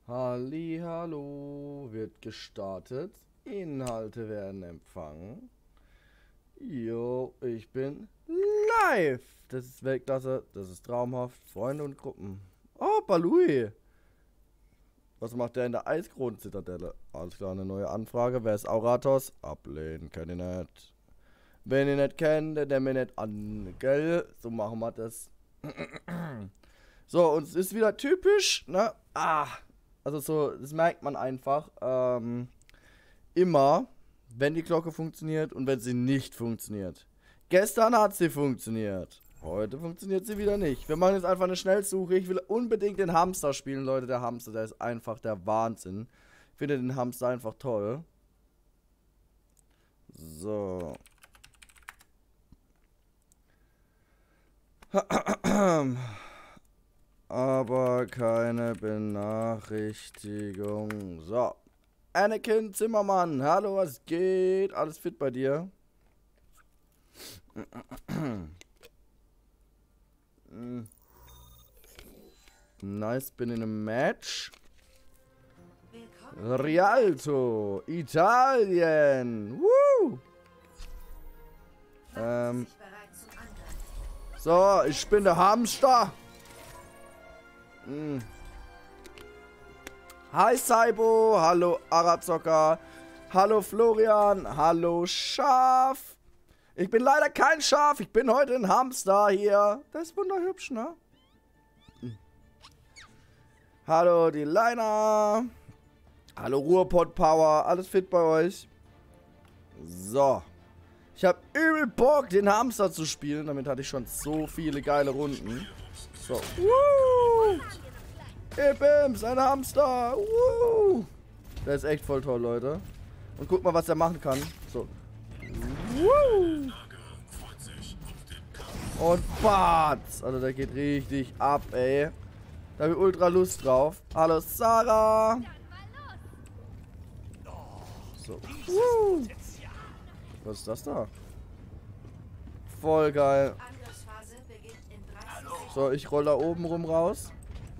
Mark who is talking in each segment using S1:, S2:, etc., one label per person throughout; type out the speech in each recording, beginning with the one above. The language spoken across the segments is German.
S1: Hallihallo, wird gestartet. Inhalte werden empfangen. Jo, ich bin live. Das ist Weltklasse, das ist traumhaft. Freunde und Gruppen. Oh, Balui. Was macht der in der Eiskronen-Zitadelle? Alles klar, eine neue Anfrage. Wer ist Auratos? Ablehnen, kenn ich nicht. Wenn ihr nicht kennt, der mir nicht an, gell? So machen wir das. So, und es ist wieder typisch, ne? Also so, das merkt man einfach. Immer, wenn die Glocke funktioniert und wenn sie nicht funktioniert. Gestern hat sie funktioniert. Heute funktioniert sie wieder nicht. Wir machen jetzt einfach eine Schnellsuche. Ich will unbedingt den Hamster spielen, Leute. Der Hamster, der ist einfach der Wahnsinn. Ich finde den Hamster einfach toll. So. Aber keine Benachrichtigung. So. Anakin Zimmermann. Hallo, was geht? Alles fit bei dir? Nice, bin in einem Match. Rialto, Italien. Woo! So, ich bin der Hamster. Hi Saibo, hallo Arazocker, hallo Florian, hallo Schaf. Ich bin leider kein Schaf, ich bin heute ein Hamster hier. Das ist wunderhübsch, ne? Hallo die Leiner. Hallo Ruhrpott Power, alles fit bei euch? So. Ich habe übel Bock, den Hamster zu spielen. Damit hatte ich schon so viele geile Runden. So. Woo! Ibims, ein Hamster. Woo! Der ist echt voll toll, Leute. Und guck mal, was er machen kann. So. Woo! Und Batz. Also der geht richtig ab, ey. Da habe ich ultra Lust drauf. Hallo Sarah. So. Woo! Was ist das da? Voll geil. So, ich roll da oben rum raus.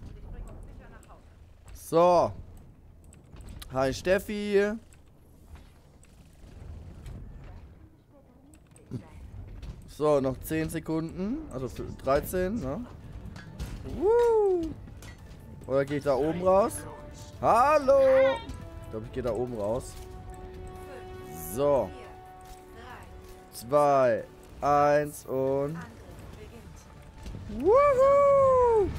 S1: So. Hi Steffi. So, noch 10 Sekunden. Also 13, ne? Oder gehe ich da oben raus? Hallo! Ich glaube, ich gehe da oben raus. So. 2, 1 und... Woohoo!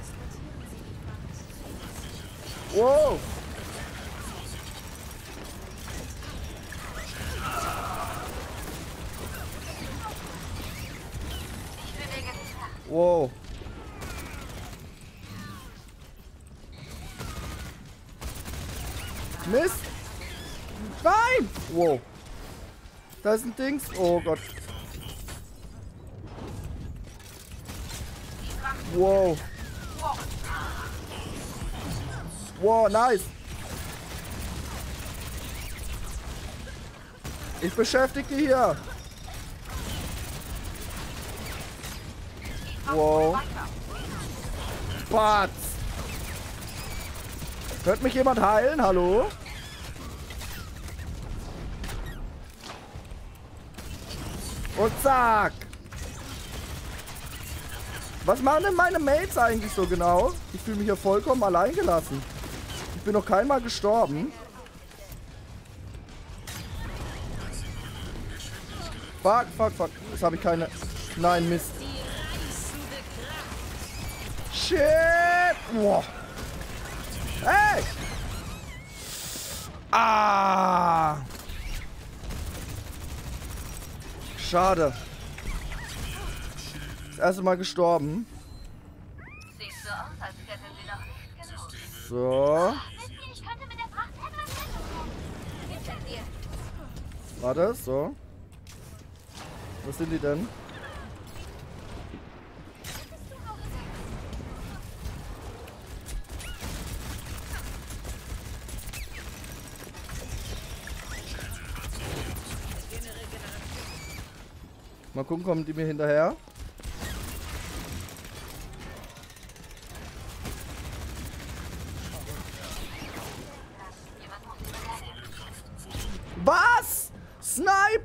S1: Wow! Wow! Mist! Nein! Wow! Da ist ein Dings. Oh Gott. Wow. Wow, nice. Ich beschäftige die hier. Wow. Batz. Hört mich jemand heilen? Hallo? Und zack. Was machen denn meine Mates eigentlich so genau? Ich fühle mich hier vollkommen allein gelassen. Ich bin noch keinmal gestorben. Fuck, fuck, fuck. Jetzt habe ich keine... Nein, Mist. Shit. Boah. Hey. Ah. Schade. Das erste Mal gestorben. So. Warte, so. Was sind die denn? Mal gucken, kommen die mir hinterher?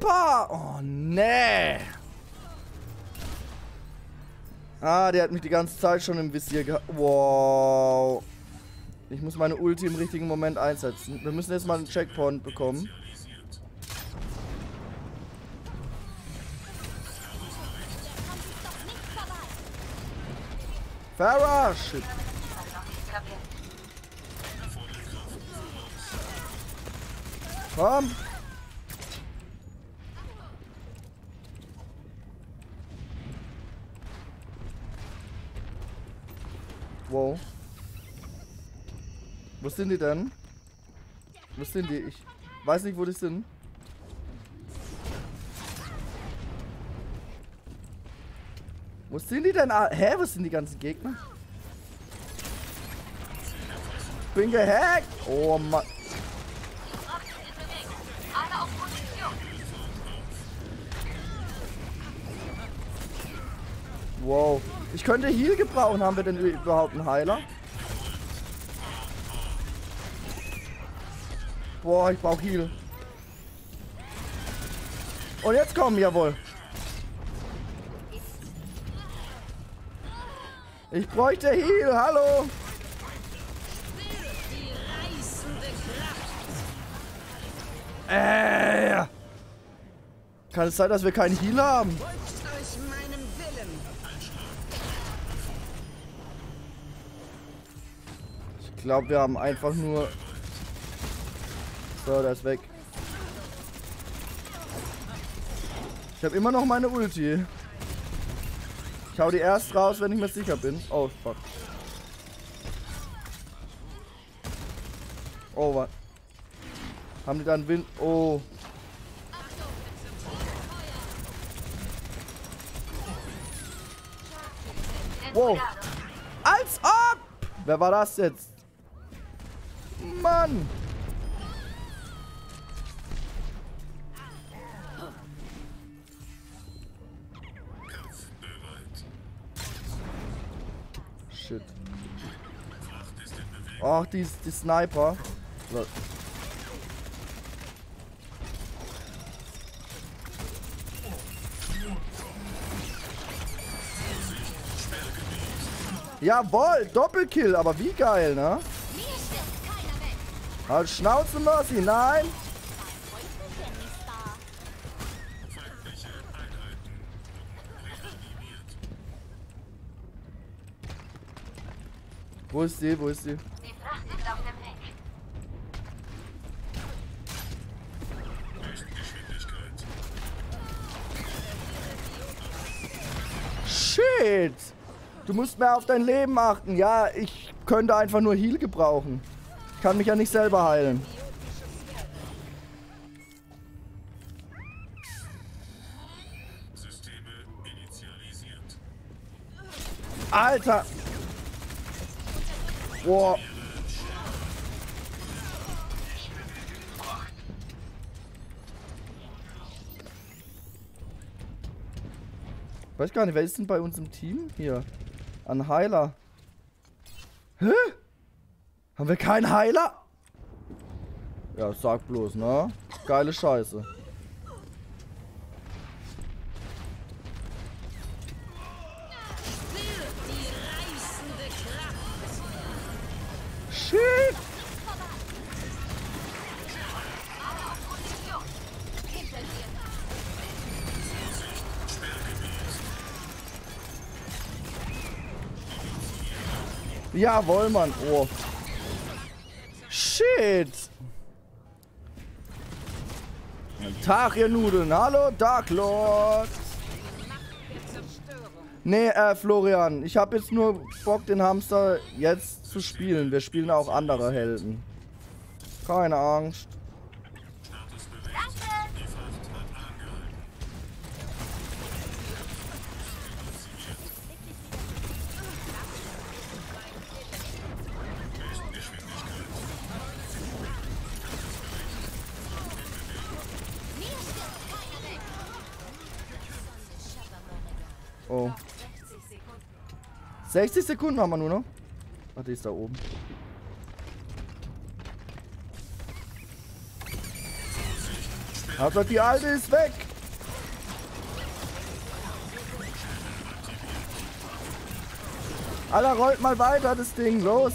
S1: Sniper! Oh, nee. Ah, der hat mich die ganze Zeit schon im Visier gehabt. Wow. Ich muss meine Ulti im richtigen Moment einsetzen. Wir müssen jetzt mal einen Checkpoint bekommen. Farah! Shit. Komm! Wow. Wo sind die denn? Wo sind die? Ich weiß nicht, wo die sind. Wo sind die denn? Hä? Wo sind die ganzen Gegner? Bin gehackt! Oh Mann. Wow. Ich könnte Heal gebrauchen. Haben wir denn überhaupt einen Heiler? Boah, ich brauche Heal. Und jetzt kommen, jawohl. Ich bräuchte Heal, hallo. Kann es sein, dass wir keinen Heal haben? Ich glaube, wir haben einfach nur... So, der ist weg. Ich habe immer noch meine Ulti. Ich hau die erst raus, wenn ich mir sicher bin. Oh, fuck. Oh, was? Haben die dann Wind? Oh. Wow. Als ob! Wer war das jetzt? Mann! Shit. Ach, die Sniper. So. Jawohl, Doppelkill, aber wie geil, ne? Halt Schnauze, Mercy, nein! Wo ist sie? Wo ist sie?
S2: Die Fracht ist auf dem Weg.
S1: Shit! Du musst mehr auf dein Leben achten. Ja, ich könnte einfach nur Heal gebrauchen. Ich kann mich ja nicht selber heilen.
S3: Systeme initialisiert.
S1: Alter! Boah. Ich weiß gar nicht, wer ist denn bei uns im Team? Hier. Ein Heiler. Hä? Haben wir keinen Heiler? Ja, sag bloß, ne? Geile Scheiße. Shit! Jawohl, Mann. Oh. Shit. Tag, ihr Nudeln. Hallo, Dark Lord. Nee, Florian. Ich habe jetzt nur Bock, den Hamster jetzt zu spielen. Wir spielen auch andere Helden. Keine Angst. Oh. 60 Sekunden haben wir nur noch. Ach, die ist da oben. Also die alte ist weg. Alter, rollt mal weiter das Ding. Los.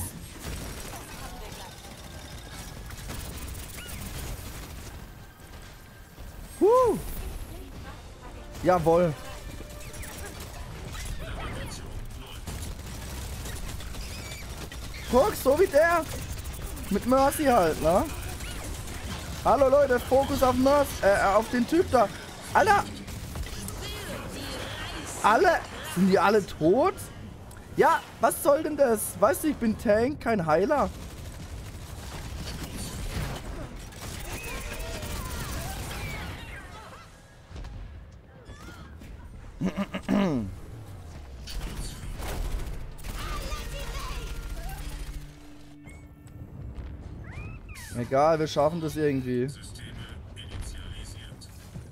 S1: Jawohl. Guck, so wie der. Mit Mercy halt, ne? Hallo Leute, Fokus auf Mercy, auf den Typ da. Alter. Alle. Sind die alle tot? Ja, was soll denn das? Weißt du, ich bin Tank, kein Heiler. Egal, wir schaffen das irgendwie.
S3: Systeme initialisiert.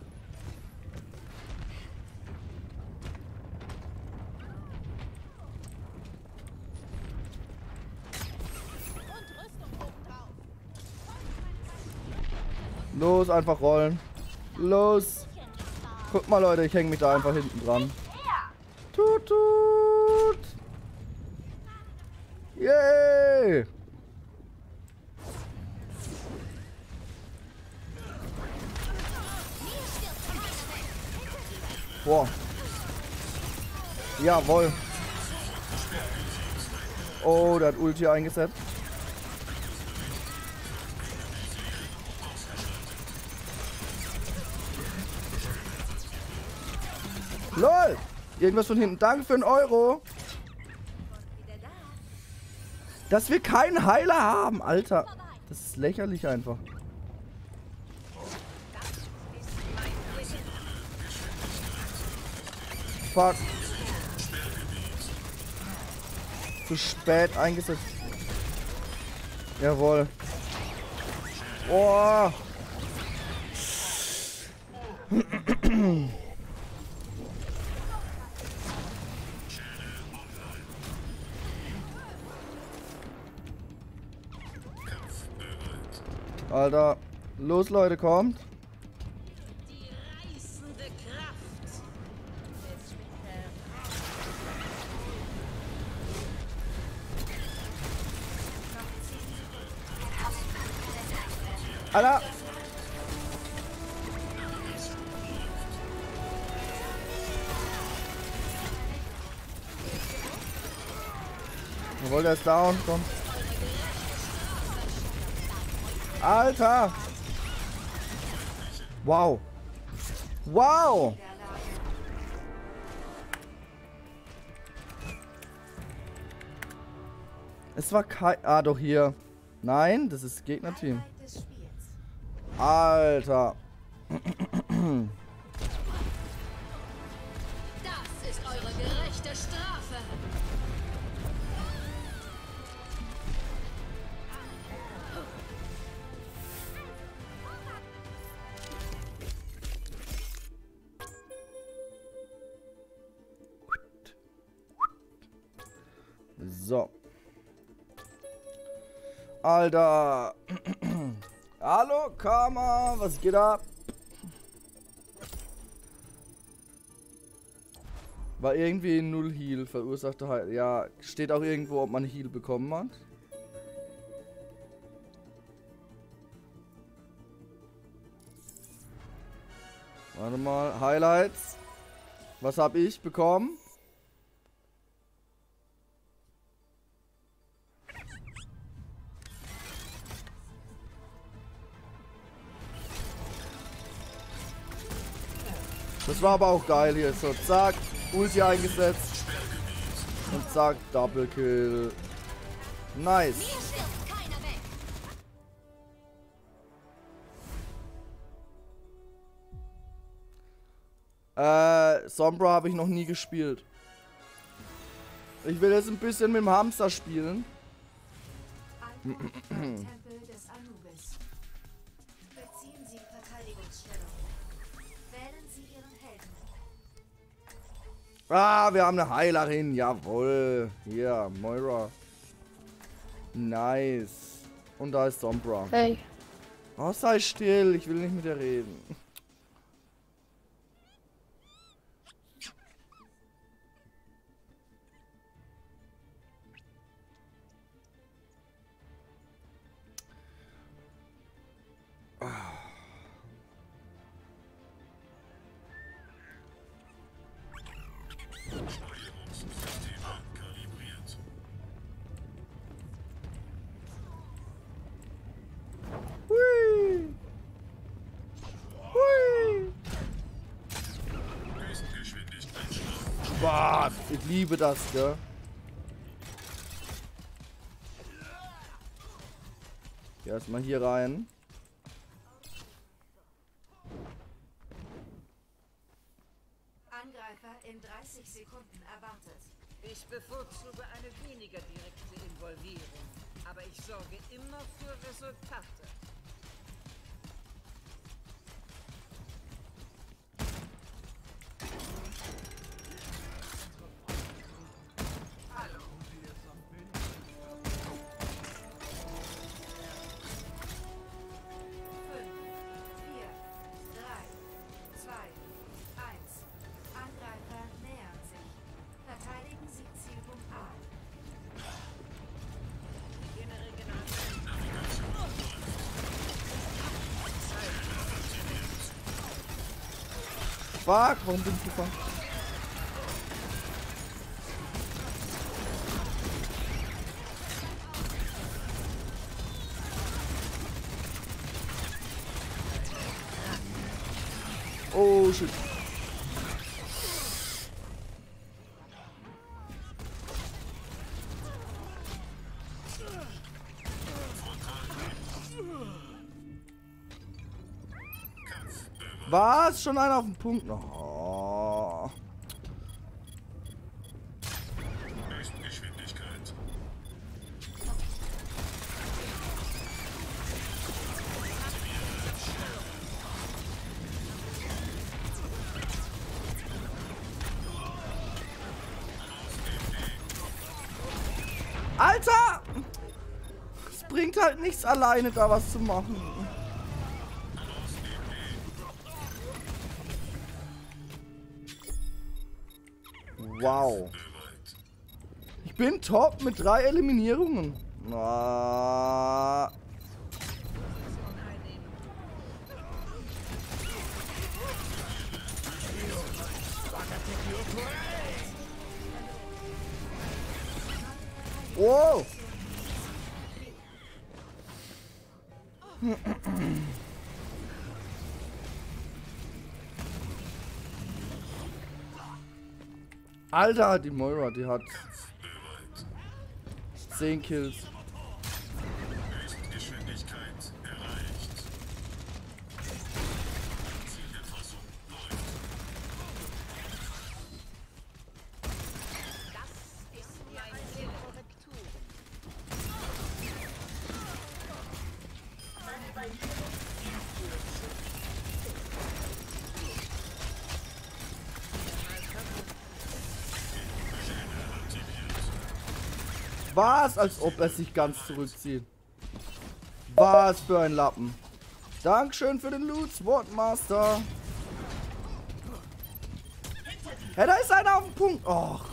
S1: Los, einfach rollen. Los. Guck mal, Leute, ich hänge mich da einfach hinten dran. Tut, tut. Yay. Boah. Jawohl. Oh, der hat Ulti eingesetzt. LOL! Irgendwas von hinten. Danke für einen Euro. Dass wir keinen Heiler haben, Alter. Das ist lächerlich einfach. Fuck. Zu spät eingesetzt. Jawohl. Oh. Alter. Los, Leute, kommt.
S2: Die reißende Kraft.
S1: Alter. Jawohl, der ist down. Komm. Alter. Wow. Wow. Es war kein... Ah, doch hier. Nein, das ist Gegnerteam. Alter.
S2: Das ist eure gerechte Strafe.
S1: So. Alter. Hallo, Karma. Was geht ab? War irgendwie 0 Heal. Verursachte halt. Ja, steht auch irgendwo, ob man Heal bekommen hat. Warte mal. Highlights. Was habe ich bekommen? Das war aber auch geil hier. So, zack, Ulti eingesetzt. Und zack, Double Kill. Nice.
S2: Hier stirbt keiner weg.
S1: Sombra habe ich noch nie gespielt. Ich will jetzt ein bisschen mit dem Hamster spielen.
S4: Tempel des Anubis. Beziehen Sie Verteidigungsstellung. Wählen Sie Ihren Helden.
S1: Ah, wir haben eine Heilerin. Jawohl. Hier, Moira. Nice. Und da ist Sombra.
S5: Hey,
S1: Oh, sei still. Ich will nicht mit dir reden. liebe das, gell? Erstmal hier rein.
S4: Angreifer in 30 Sekunden erwartet.
S5: Ich bevorzuge eine weniger direkte Involvierung, aber ich sorge immer für Resultate.
S1: Fuck, warum bin ich gefangen? Oh shit. Was? Schon einer auf dem Punkt? Oh.
S3: Höchstgeschwindigkeit.
S1: Alter! Es bringt halt nichts alleine da was zu machen. Wow. Ich bin top mit 3 Eliminierungen. Ah. Wow. Alter, die Moira, die hat 10 Kills.
S3: Höchstgeschwindigkeit erreicht. Zielerfassung läuft.
S5: Das ist meine Korrektur.
S1: Was? Als ob er sich ganz zurückzieht. Was für ein Lappen. Dankeschön für den Loot, Swordmaster. Hey, da ist einer auf dem Punkt. Och.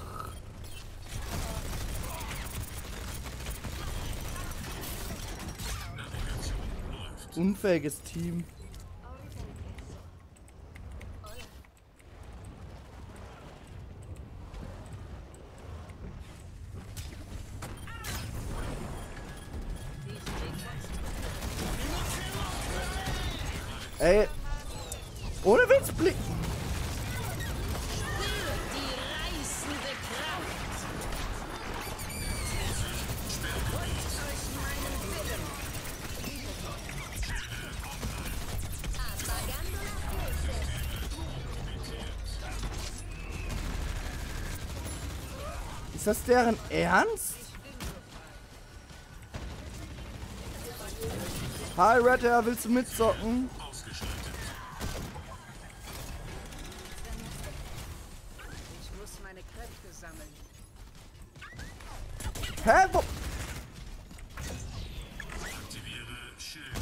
S1: Unfähiges Team. Ey. Ohne Witz, Blick.
S2: Die reißende Kraft. Euch meinen Willen. Apagando las luces.
S1: Ist das deren Ernst? Hi Red Hair, willst du mitzocken?
S5: Ich muss meine Kräfte sammeln.
S1: Hä? Wo?
S3: Aktiviere Schilde.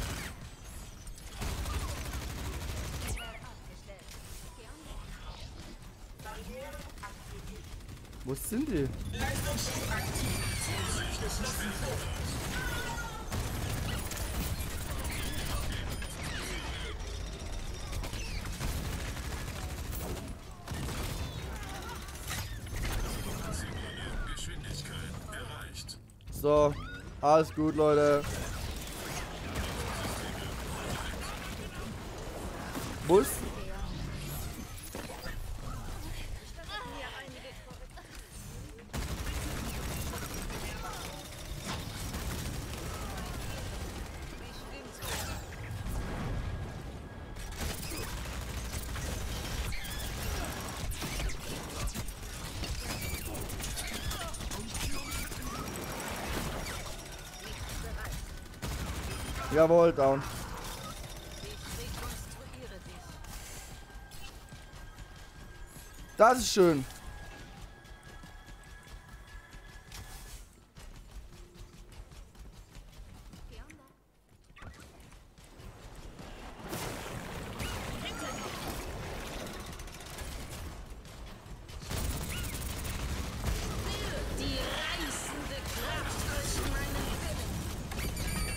S1: Wo sind die?
S3: Geschwindigkeit erreicht.
S1: So, alles gut, Leute. Bus. Jawohl, down.
S5: Ich rekonstruiere dich.
S1: Das ist schön.
S2: Die reißende Kraft aus meinem Willen.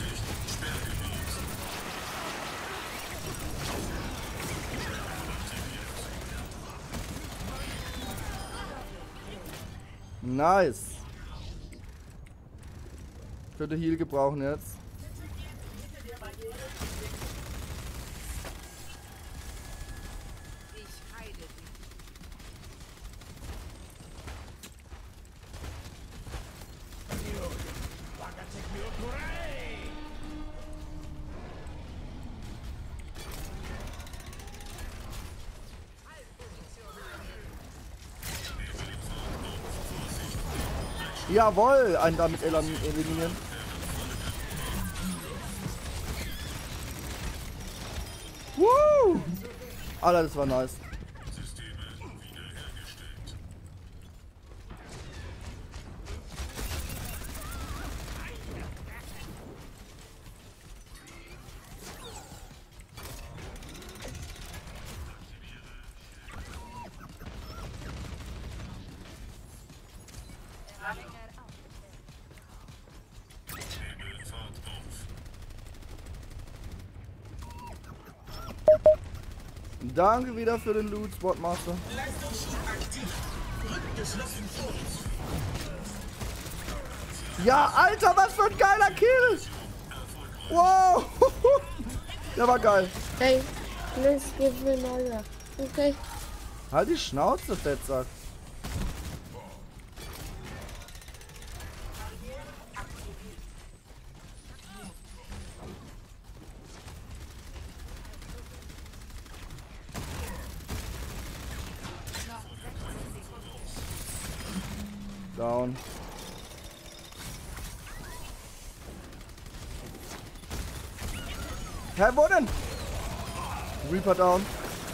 S1: Nice. Könnte Heal gebrauchen jetzt.
S5: Ich heile dich.
S1: Jawohl, einen damit eliminieren. Woo! Alter, das war nice.
S3: Systeme wiederhergestellt. Nehme Fahrt auf.
S1: Danke wieder für den Loot, Spotmaster. Ja, Alter, was für ein geiler Kill! Wow! Der war geil.
S6: Hey, let's give me another. Okay.
S1: Halt die Schnauze, Fettsack. Down. Hä, wo denn? Reaper down.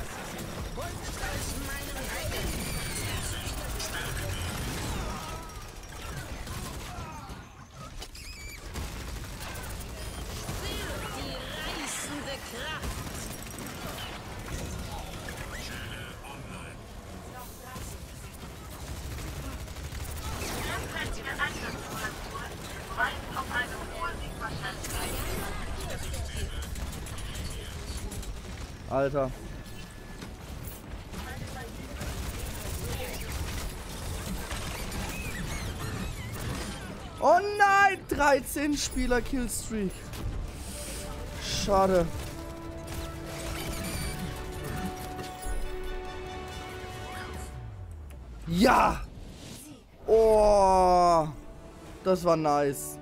S2: Die reißende Kraft.
S1: Alter. Oh nein! 13 Spieler Killstreak. Schade. Ja! Oh! Das war nice.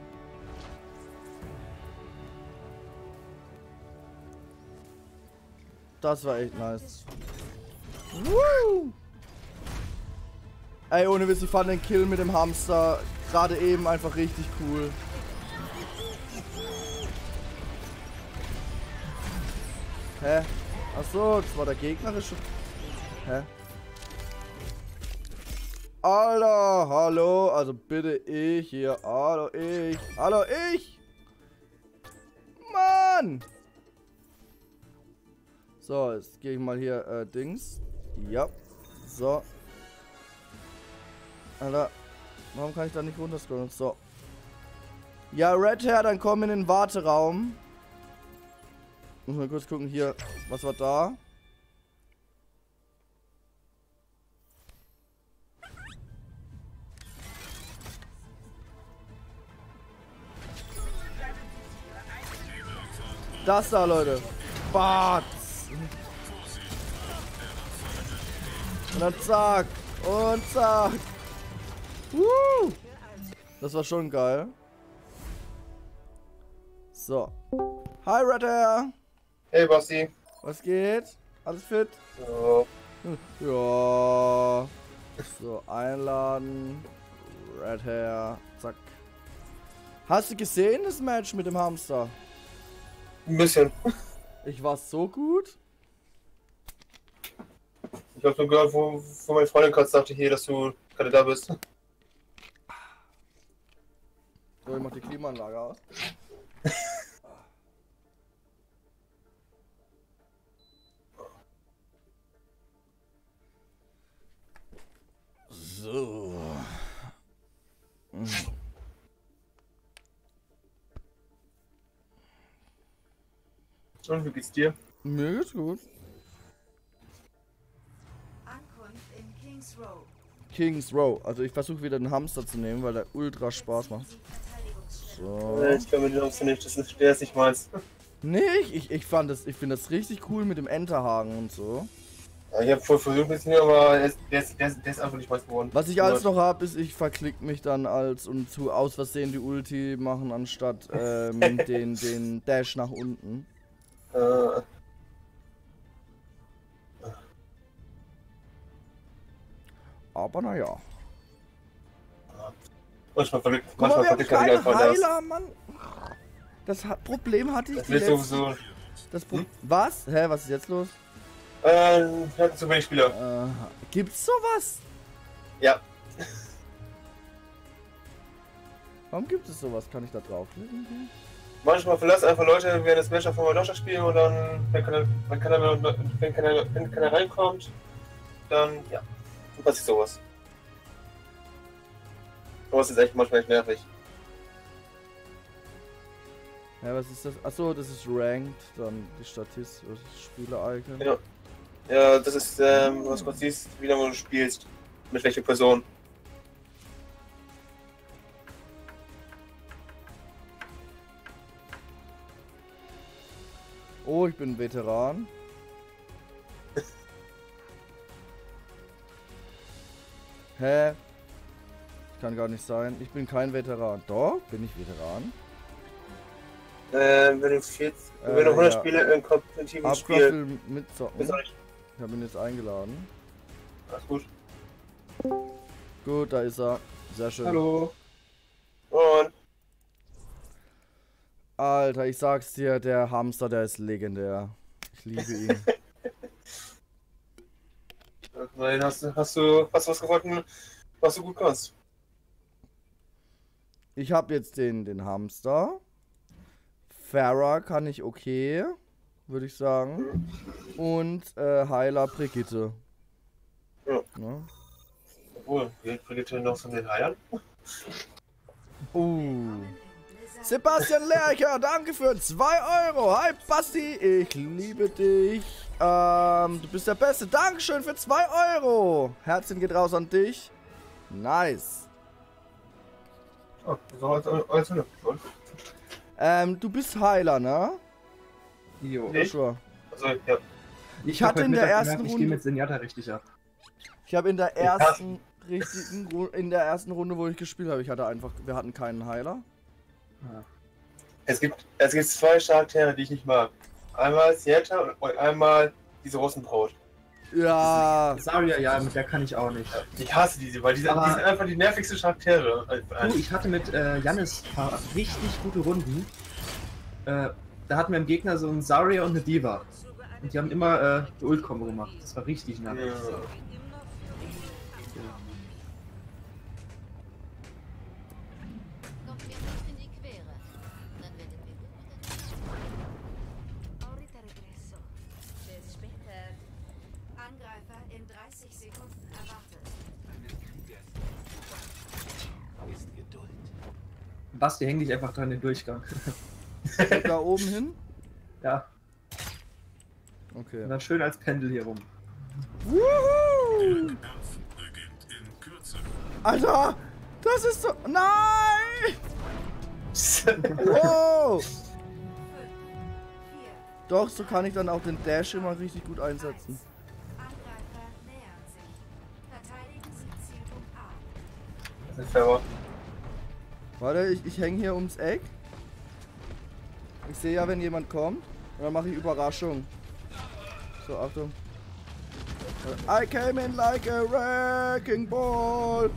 S1: Das war echt nice. Woo! Ey, ohne Witz, ich fand den Kill mit dem Hamster gerade eben einfach richtig cool. Hä? Achso, das war der gegnerische. Hä? Alter, hallo, also bitte ich hier. Hallo, ich. Hallo, ich. Mann! So, jetzt gehe ich mal hier, Dings. Ja. So. Alter. Warum kann ich da nicht runterscrollen? So. Ja, Red Hair, dann komm in den Warteraum. Muss mal kurz gucken hier. Was war da? Das da, Leute. Batz. Und dann zack. Und zack. Das war schon geil. So. Hi, Red Hair.
S7: Hey, Basti.
S1: Was geht? Alles fit?
S7: So.
S1: Ja. So, einladen. Red Hair. Zack. Hast du gesehen, das Match mit dem Hamster?
S7: Ein bisschen.
S1: Ich war so gut.
S7: Ich habe nur gehört, wo meine Freundin gerade sagte, hier, dass du gerade da bist.
S1: So, ich mach die Klimaanlage aus. So.
S7: Und wie geht's dir?
S1: Mir geht's gut.
S4: Ankunft in Kings Row.
S1: Kings Row. Also ich versuche wieder den Hamster zu nehmen, weil der ultra Spaß macht.
S4: Sie Verteidigungsstellung.
S1: So.
S7: Ich glaube, den hast du nicht. Der ist nicht meins.
S1: Nee, ich finde das richtig cool mit dem Enterhaken und so.
S7: Ja, ich habe voll versucht mit mir, aber der ist einfach nicht meins geworden.
S1: Was ich als noch habe, ist, ich verklick mich dann als und zu aus Versehen die Ulti machen, anstatt den Dash nach unten. Aber naja.
S7: Manchmal verrückt.
S1: Guck mal, wir haben
S7: ich
S1: keinen
S7: einfach das.
S1: Heiler, Mann. Problem hatte ich
S7: Das
S1: die
S7: wird
S1: letzten...
S7: sowieso.
S1: Was? Hä, was ist jetzt los?
S7: Wir hatten zu wenig Spieler.
S1: Gibt's sowas?
S7: Ja.
S1: Warum gibt es sowas? Kann ich da draufklicken?
S7: Manchmal verlassen einfach Leute während das Match auf einmal Deutschland spielen und dann, wenn keiner reinkommt, dann, ja, dann passiert sowas. Sowas ist echt manchmal echt nervig.
S1: Ja, was ist das? Achso, das ist Ranked, dann die Statistik, das Spieler-Icon.
S7: Ja. Ja, das ist, was du siehst, wie lange du spielst, mit welcher Person.
S1: Oh, ich bin Veteran. Hä? Kann gar nicht sein. Ich bin kein Veteran. Doch, bin ich Veteran?
S7: Wenn du 100
S1: ja.
S7: Spiele im kompetitiven Spiel.
S1: Abgriffel mitzocken.
S7: Bist du nicht?
S1: Ich habe ihn jetzt eingeladen.
S7: Alles gut.
S1: Gut, da ist er. Sehr schön.
S8: Hallo.
S7: Und
S1: Alter, ich sag's dir, der Hamster, der ist legendär. Ich liebe ihn.
S7: nein, hast du was gefunden, was du gut kannst?
S1: Ich habe jetzt den Hamster. Farah kann ich okay, würde ich sagen. Und Heiler Brigitte.
S7: Ja.
S1: Ne?
S7: Obwohl, wie Brigitte noch von den Eiern?
S1: Sebastian Lercher, danke für 2 Euro. Hi Basti, ich liebe dich. Du bist der Beste. Dankeschön für 2 Euro. Herzchen geht raus an dich. Nice.
S7: Oh, das war alles nur.
S1: Du bist Heiler, ne?
S8: Jo.
S1: Joshua.
S7: Also, ja.
S1: Ich hatte in der ersten
S8: Ich gehe
S1: Runde.
S8: mit Senjata richtig ab.
S1: Ich habe in der ersten Runde, wo ich gespielt habe, wir hatten keinen Heiler.
S8: Ja.
S7: Es gibt 2 Charaktere, die ich nicht mag. Einmal Sieta und einmal diese Russenbraut.
S1: Ja.
S8: Saria, ja, mit der kann ich auch nicht.
S7: Ich hasse diese, weil die sind einfach die nervigsten Charaktere.
S8: Du, ich hatte mit Jannis ein paar richtig gute Runden. Da hatten wir im Gegner so einen Saria und eine Diva. Und die haben immer die Ult-Kombo gemacht. Das war richtig nah.
S7: Ja.
S2: Kommt mir nicht in die Quere. Dann werdet ihr gut miteinander.
S4: Ahorita regreso.
S2: Bis später.
S4: Angreifer in 30 Sekunden erwartet.
S8: Basti, häng dich einfach dran den Durchgang.
S1: Da oben hin?
S8: Ja,
S1: Okay.
S8: und dann schön als Pendel hier rum.
S1: Wuhu!
S3: Kampf beginnt in Kürze.
S1: Alter! Das ist so. Nein! Wow!
S4: 5, 4,
S1: Doch, so kann ich dann auch den Dash immer richtig gut einsetzen.
S4: Angreifer nähern sich. Verteidigen Sie Zielpunkt A.
S7: Das ist fair.
S1: Warte, ich hänge hier ums Eck. Ich sehe ja, wenn jemand kommt. Und dann mache ich Überraschung. So, Achtung. I came in like a wrecking ball.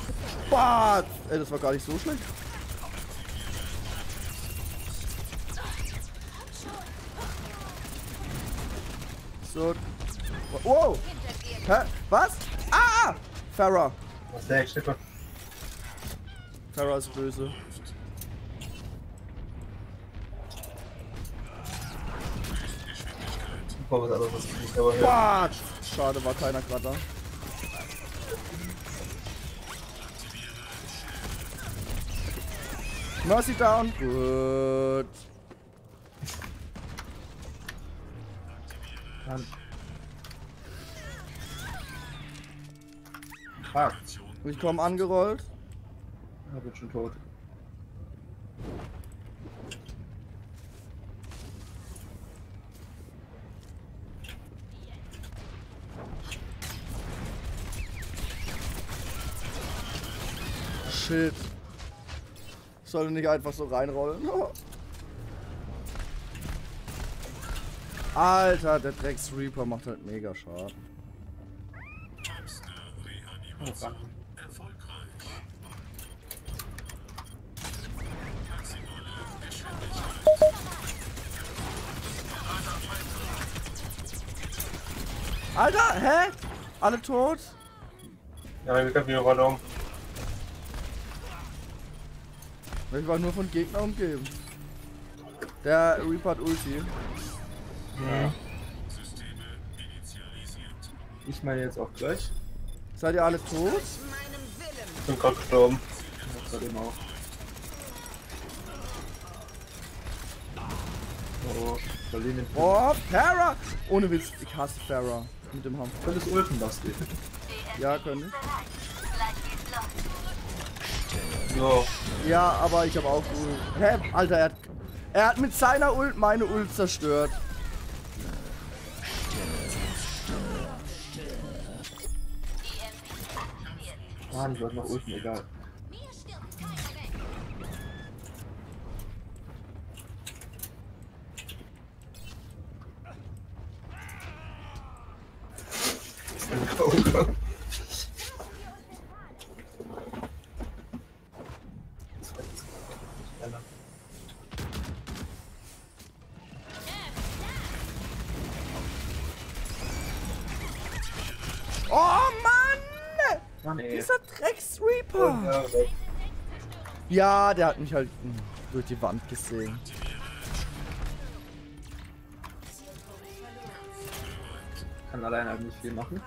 S1: But! Ey, das war gar nicht so schlecht. So. Wow! Hä? Was? Ah! Farah!
S7: Was der Schnippe?
S1: Farah ist böse.
S7: Oh, was anderes, was ich nicht aber höre.
S1: What? Schade, war keiner gerade da. Mercy down. Gut.
S8: Mann. Fuck.
S1: Ich komme angerollt.
S8: Ich bin schon tot.
S1: Shit. Ich sollte nicht einfach so reinrollen. Alter, der Drecks Reaper macht halt mega Schaden.
S8: Oh, fuck.
S1: Alter, hä? Alle tot?
S7: Ja, wir können wieder weiter um.
S1: Ich war nur von Gegnern umgeben. Der Reaper hat Ulti.
S8: Ja. Ich meine jetzt auch gleich.
S1: Seid ihr alle tot?
S5: Meinem Willen.
S7: Ich bin gerade gestorben.
S8: Das war dem auch. Oh, verlieren den Punkt.
S1: Oh, Farah! Ohne Witz, ich hasse Farah. Mit dem Hammer.
S8: Völlig ulten, Basti.
S1: Ja, können ich.
S7: So.
S1: Ja, aber ich habe auch Ult. Hä? Alter, er hat mit seiner Ult meine Ult zerstört.
S8: Mann, ich wollte noch ulten, egal.
S7: Oh Gott.
S1: Oh Mann!
S8: Mann, ey.
S1: Dieser Drecks-Reaper!
S7: Ja, weg.
S1: Ja, der hat mich halt durch die Wand gesehen.
S8: Kann alleine halt nicht viel machen.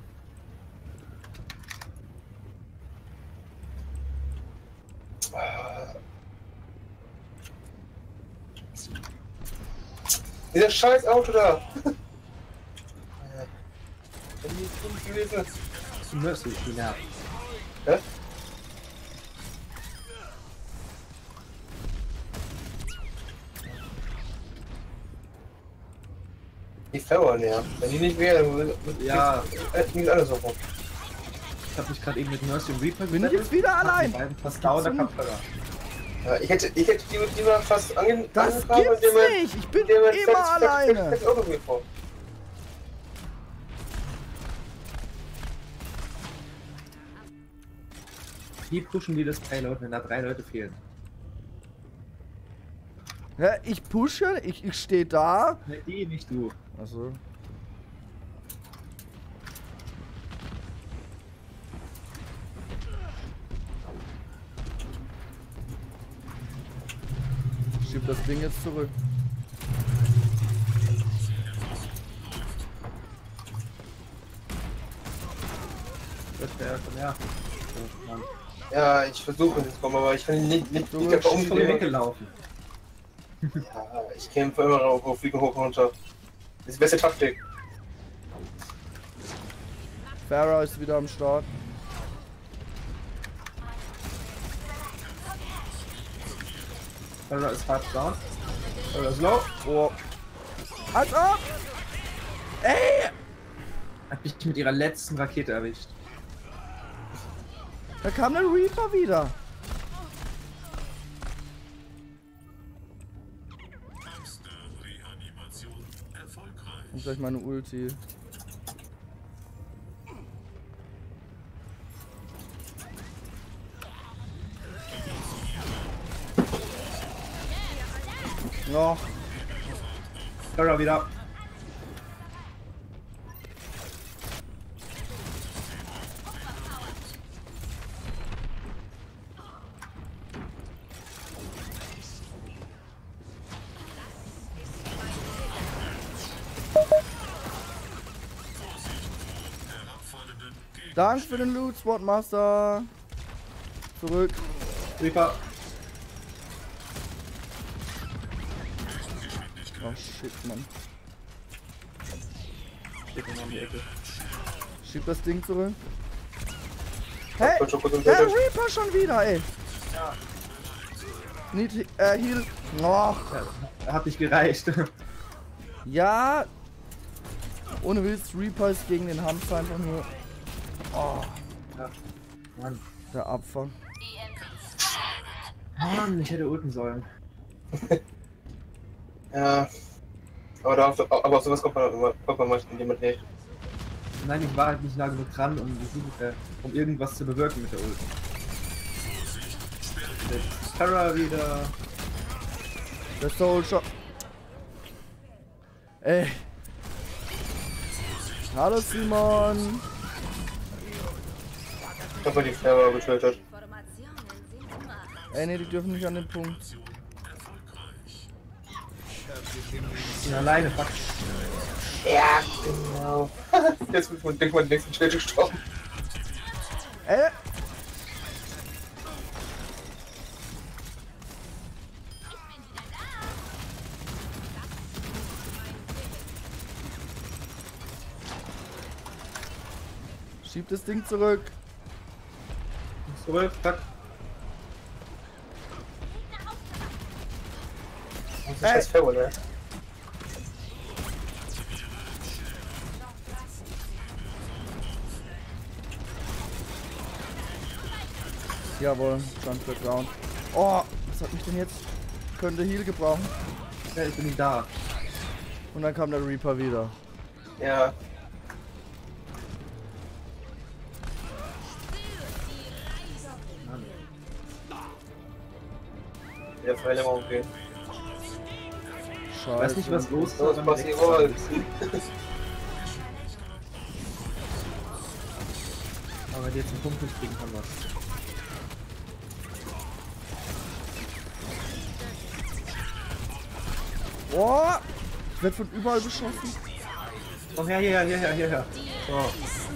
S7: Dieser scheiß Auto da! Wenn die nicht gewesen ist.
S8: Du Mercy, die nervt.
S7: Hä? Die Farah nervt. Wenn die nicht wäre, dann würde
S8: Ja.
S7: nicht alles so rum.
S8: Ich hab mich gerade eben mit Mercy und Reaper
S1: Bin ich jetzt wieder
S8: Hab die
S1: allein?
S8: beiden fast dauernder Kampfverrat.
S7: Ja, ich hätte die mal fast angefangen.
S1: Das gibt's nicht! Ich bin immer alleine!
S7: Vor.
S8: Wie pushen die das 3 Leute, wenn da 3 Leute fehlen?
S1: Hä? Ich pushe, ich stehe da.
S8: Ne, die, nicht du.
S1: Achso. Schieb das Ding jetzt zurück.
S8: Das wäre schon, ja. Oh, Mann.
S7: Ja, ich versuche es kommen, aber ich kann nicht
S1: Du
S7: nicht einfach
S8: Ich bin
S7: umdrehen.
S8: weggelaufen.
S7: Ja, ich kämpfe immer auf Fliegen hoch und runter. Das ist die beste Taktik.
S1: Farah ist wieder am Start.
S8: Farah ist hart down. Farah ist low.
S1: Oh. Als ob! Ey!
S8: Hat mich mit ihrer letzten Rakete erwischt.
S1: Da kam der Reaper wieder.
S3: Reanimation erfolgreich.
S1: Und gleich meine Ulti. Noch.
S8: Farah wieder.
S1: Danke für den Loot, Spotmaster. Zurück.
S8: Reaper.
S1: Oh shit, Mann.
S8: Steht noch in die Ecke.
S1: Schieb das Ding zurück. Hey!
S7: Schon kurz
S1: Der
S7: umgesetzt.
S1: Reaper schon wieder, ey!
S8: Ja.
S1: Need Heal. Och.
S8: Hat nicht gereicht.
S1: Ja. Ohne Witz, Reaper ist gegen den Hamster einfach nur. Oh,
S8: Ja. Mann.
S1: der Abfall.
S8: Mann, ich hätte ulten sollen.
S7: Ja. Aber auf sowas kommt man manchmal jemand nicht.
S8: Nein, ich war halt nicht nah genug dran, um irgendwas zu bewirken mit der Ult. Jetzt Terra wieder.
S1: Der Soul Shot. Ey. Hallo Simon.
S7: Ich hab mal die Färber getötet.
S2: Informationen sind Macht.
S1: Ey, nee, die dürfen nicht an den Punkt.
S8: Ich bin alleine, fuck.
S7: Ja, genau. Jetzt wird man den nächsten Schild gestorben.
S1: Ey. Schieb das Ding zurück.
S8: Zurück, fuck.
S7: Das ist scheiß Färber, ne?
S1: Jawohl, Jumpback Round. Oh, was hat mich denn jetzt? Könnte Heal gebrauchen.
S8: Ja, ich bin nicht da.
S1: Und dann kam der Reaper wieder.
S7: Ja. Ja, Verlängerung geht.
S8: Ich
S1: Scheiße.
S8: weiß nicht, was los ist.
S7: Das
S8: wenn
S7: passt
S8: man
S7: nicht
S8: extra
S7: wohl.
S8: ist. Aber wenn die jetzt einen Punkt nicht kriegen, kann was.
S1: Oh, ich werd von überall beschossen.
S8: Komm her, hierher. So.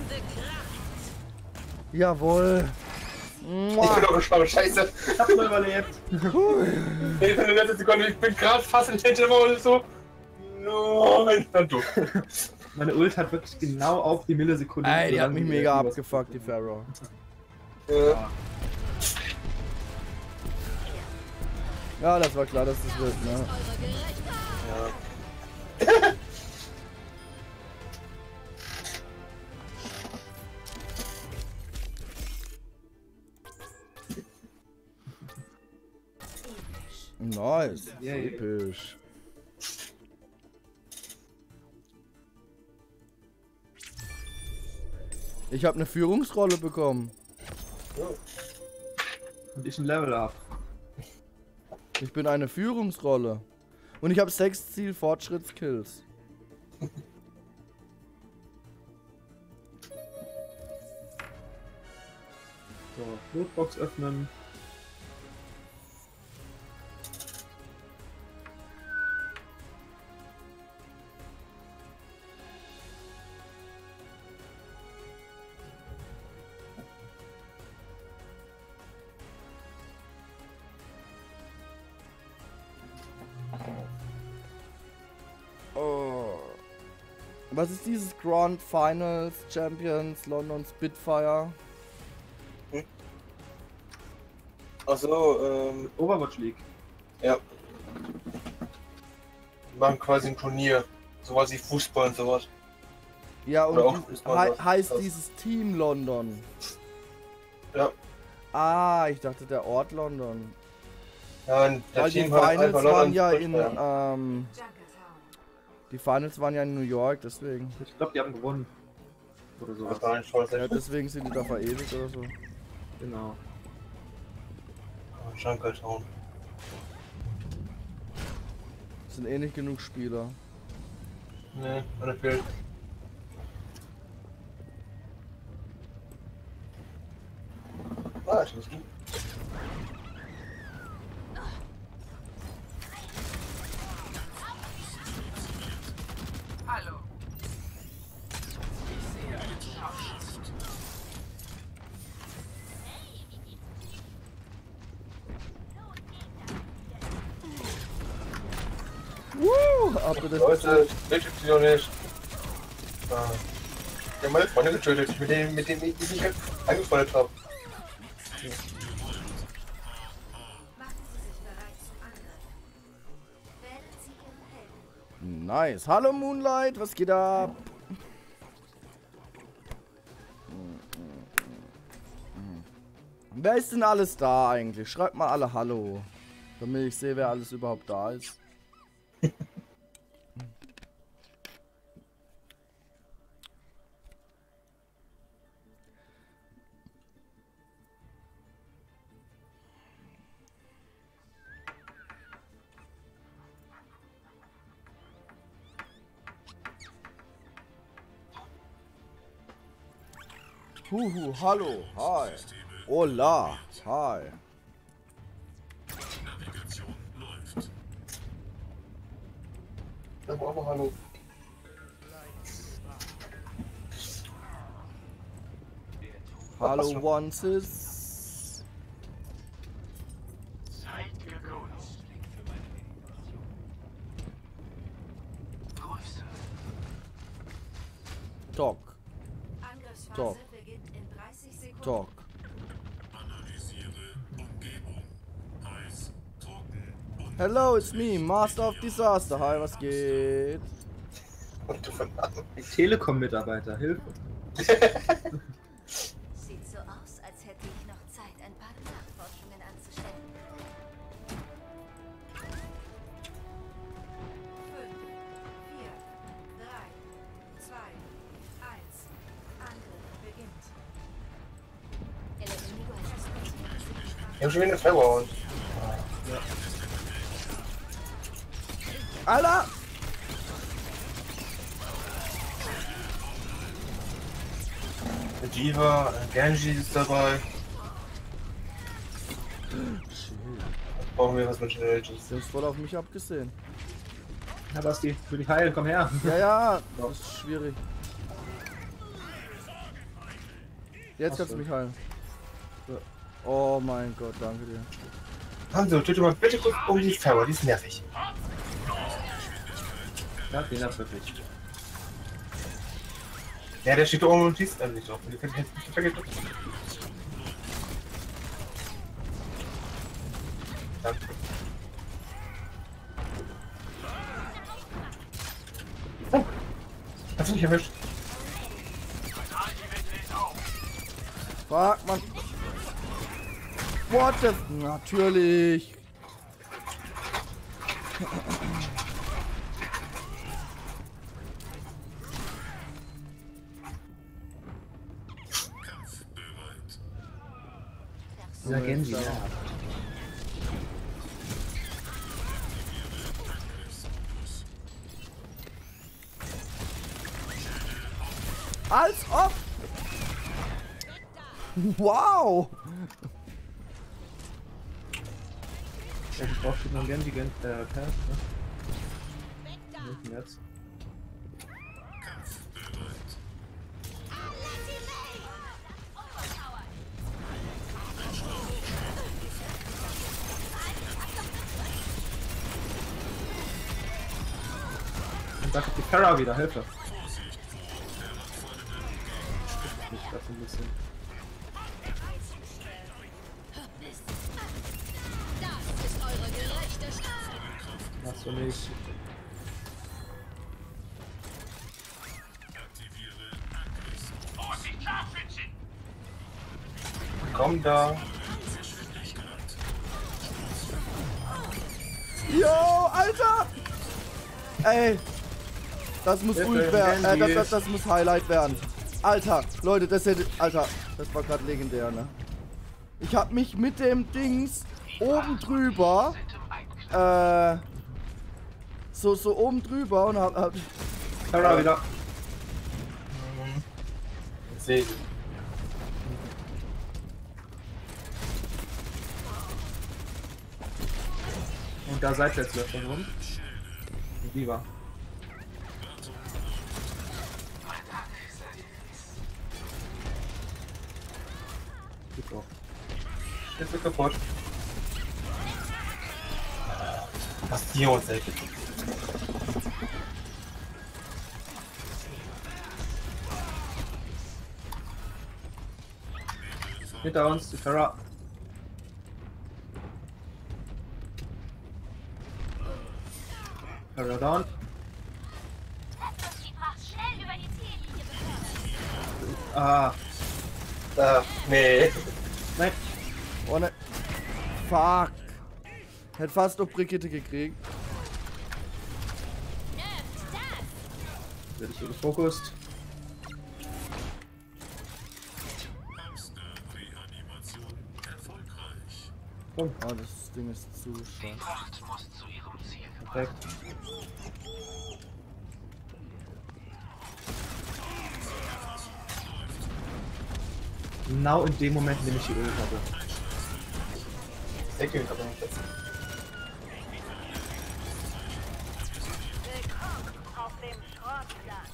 S1: Jawohl.
S7: Ich bin doch gespannt, scheiße.
S8: Ich hab's nur überlebt.
S7: Ich bin in der letzten Sekunde, ich bin gerade fast in den und so. Nein, dann du.
S8: Meine Ult hat wirklich genau auf die Millisekunde.
S1: Ey, die hat mich mega
S8: irgendwas-
S1: abgefuckt, die Pharaoh.
S7: Ja.
S1: Ja, das war klar, dass das wird, ne?
S7: Ja.
S1: Nice.
S8: Yay.
S1: Episch. Ich habe eine Führungsrolle bekommen.
S8: Und ich ein Level up.
S1: Ich bin eine Führungsrolle. Und ich habe 6 Ziel-Fortschrittskills.
S8: So, Lootbox öffnen.
S1: Oh. Was ist dieses Grand Finals Champions London Spitfire?
S7: Achso,
S8: Overwatch League.
S7: ja. Wir machen quasi ein Turnier. Sowas wie Fußball und sowas.
S1: Ja,
S7: Oder auch
S1: und
S7: Fußball, was-
S1: heißt
S7: was-
S1: dieses Team London?
S7: Ja.
S1: Ah, ich dachte der Ort London.
S7: Ja, und der
S1: Weil die
S7: Team heißt
S1: Finals
S7: einfach
S1: waren
S7: London
S1: ja in,
S7: Spitfire.
S4: Junkertown.
S1: die Finals waren ja in New York, deswegen.
S8: Ich glaube, die haben gewonnen. Oder
S7: Das
S8: sowas.
S7: war nicht voll
S1: Ja, deswegen sind die da verewigt oder so.
S8: Genau.
S7: Junkertown.
S1: Es sind eh nicht genug Spieler.
S7: Ne, meine fehlt. Ah, ich muss du.
S1: Habt ihr das
S7: Leute, tötet sie doch nicht. Ich habe meine Freunde getötet, mit denen ich mich angefreundet habe.
S4: Machen Sie sich bereit zum Angriff. Wählen Sie Ihren Helden.
S1: Nice. Hallo Moonlight, was geht ab? Wer ist denn alles da eigentlich? Schreibt mal alle Hallo. Damit ich sehe, wer alles überhaupt da ist. Huhu, hallo, hi. Hola, hi.
S3: Navigation läuft.
S7: Aber hallo.
S1: Hallo, Onces. Talk,
S4: Angriffsphase
S1: Top.
S4: beginnt in 30 Sekunden.
S1: talk.
S3: Analysiere Umgebung. Heiß, trocken und
S1: Hello, it's me, Master of Disaster. Hi, was geht?
S7: Und du von an.
S8: Telekom-Mitarbeiter, Hilfe.
S2: Sieht so aus, als hätte ich noch Zeit, ein paar Nachforschungen anzustellen.
S4: 5, 4, 3, 2, 1. Angriff beginnt.
S2: El enemigo es
S7: Ich hab schon wieder eine Firewall.
S1: Alter!
S7: Diva, Genji ist dabei. Brauchen wir was mit Generations.
S1: Sie haben voll auf mich abgesehen.
S8: Ja, Basti, will dich heilen, komm her.
S1: Ja, ja, das ist schwierig. Jetzt kannst du mich heilen. Oh mein Gott, danke dir.
S7: Hanso, töte mal bitte kurz um die Firewall, die ist nervig.
S8: Ja, den hat's wirklich.
S7: Ja, der steht da oben und schießt nicht drauf. Die kann ich jetzt nicht vergessen. Danke. Oh, hast du mich erwischt?
S1: Fuck, Mann. What the... Natürlich.
S3: kampfbereit.
S8: Dieser Genji, ja.
S1: Als ob. Wow.
S8: Ja, ich brauch schon noch Genji, Pass, ne? Welchen jetzt?
S3: Kampfbereit.
S8: Und da kommt die Pharah wieder, Hilfe. Ich das ein bisschen.
S2: Das ist eure gerechte Strafe.
S8: Machst du nicht.
S3: Aktiviere Angriffs.
S7: Komm da.
S1: Yo, Alter. Ey. Das muss Ult werden. Das muss Highlight werden. Alter, Leute, das hätte... Alter, das war gerade legendär, ne? Ich hab mich mit dem Dings oben drüber... So oben drüber und hab
S8: Pharah wieder.
S7: Sehe ich.
S8: Und da seid ihr jetzt läuft rum. Und Diva. Geht doch.
S7: Jetzt wird kaputt. Bastion, ey.
S8: Hinter uns, die Farah. Farah down. Ah,
S7: Nee.
S8: nein.
S1: Oh ne. Fuck. Hätte fast noch Brigitte gekriegt.
S8: Werde ich hier gefokust.
S3: Hamster-Reanimation erfolgreich.
S8: Komm,
S1: Oh, das Ding ist zu scheiße.
S8: perfekt. Genau in dem Moment nehme ich die Ölkappe.
S7: Der König hat nicht jetzt.
S2: Auf dem Schrottplatz.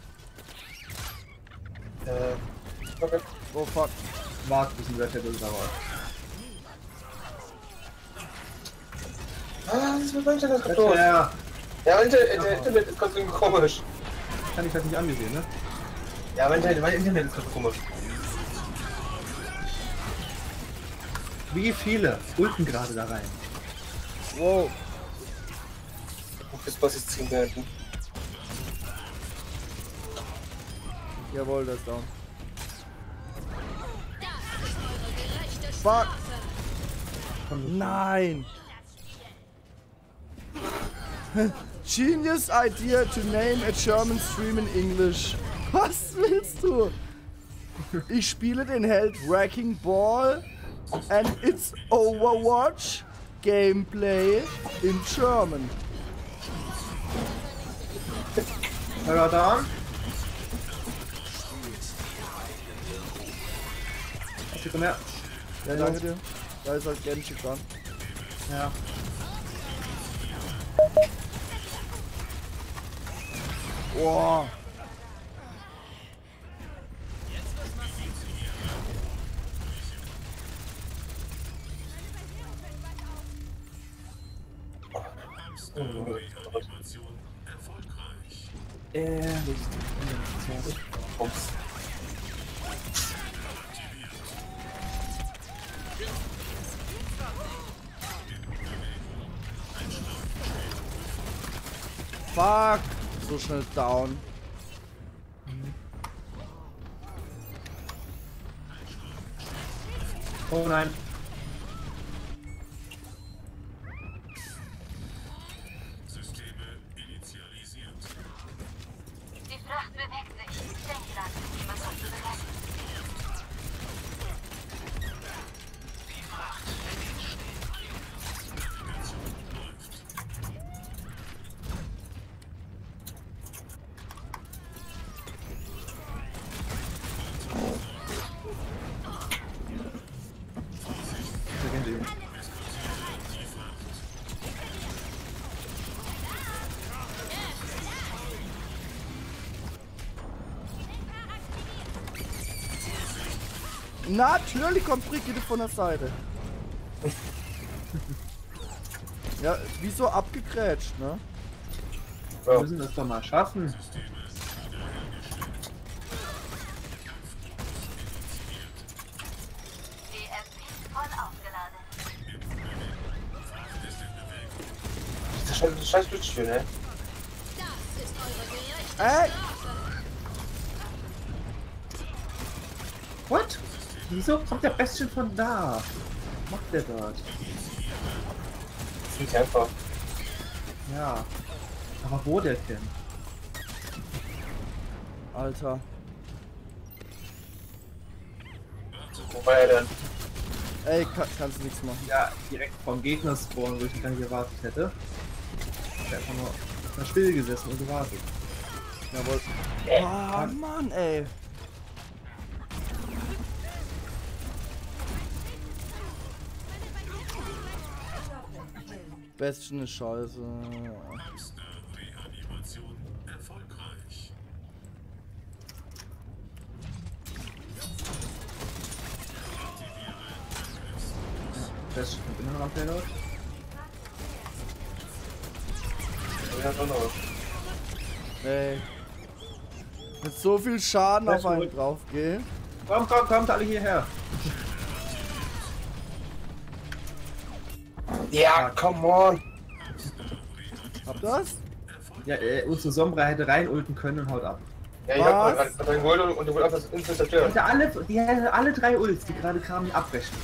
S7: Okay.
S1: Oh fuck.
S8: Wart, bis ein Red Hat dauert.
S7: Ah, das wird manchmal ganz
S8: Red
S7: los.
S8: Hat,
S7: Ja, der Internet ist ganz irgendwie komisch.
S8: kann ich halt nicht angesehen, ne?
S7: Ja, mein Internet ist ganz komisch.
S8: Wie viele ulten gerade da rein?
S1: Wow.
S7: Bis was ist 10 werden.
S1: Jawohl, das ist down. Fuck. Nein. Genius idea to name a German stream in English. Was willst du? Ich spiele den Held Wrecking Ball and it's Overwatch Gameplay in German.
S8: Farah down. Okay, komm her.
S1: Ja, danke dir. Da ist halt Genji dran.
S8: Ja.
S1: Boah.
S3: Hamster-Reanimation erfolgreich.
S7: Ups.
S1: Fuck. So schnell down.
S8: Oh nein.
S3: Systeme initialisiert.
S2: Die Fracht bewegt sich. Denk dran, jemand soll zu bereiten.
S1: Natürlich kommt Brigitte von der Seite. Ja, wieso abgegrätscht, ne?
S8: Wir müssen das doch mal schaffen.
S2: DFP voll aufgeladen.
S7: Das ist scheiß Glücksspiel, ne?
S1: Ey!
S8: What? Wieso kommt der Bestien von da? Was macht der dort?
S7: Das ist nicht einfach.
S8: Ja. Aber wo der denn?
S1: Alter.
S7: Wo war er denn?
S1: Ey, kannst du nichts machen.
S8: Ja, direkt vom Gegner spawnen, wo ich gar nicht erwartet hätte. Ich hab einfach nur mal still gesessen und gewartet.
S1: Jawohl. Ah, Mann, ey. Bestien ist scheiße.
S3: Hamster-Reanimation erfolgreich.
S8: Bestien kommt immer noch am Payload.
S7: Ja, schon noch.
S1: Ey. Mit so viel Schaden auf einen drauf gehen.
S8: Kommt alle hierher.
S7: Ja, come on.
S1: Habt ihr das?
S8: Ja, unsere Sombra hätte rein ulten können und haut ab.
S7: Ja, ich hab einen geholt und du wurdest einfach instant zerstört.
S8: Die hätte alle 3 Ults, die gerade kamen, abbrechen.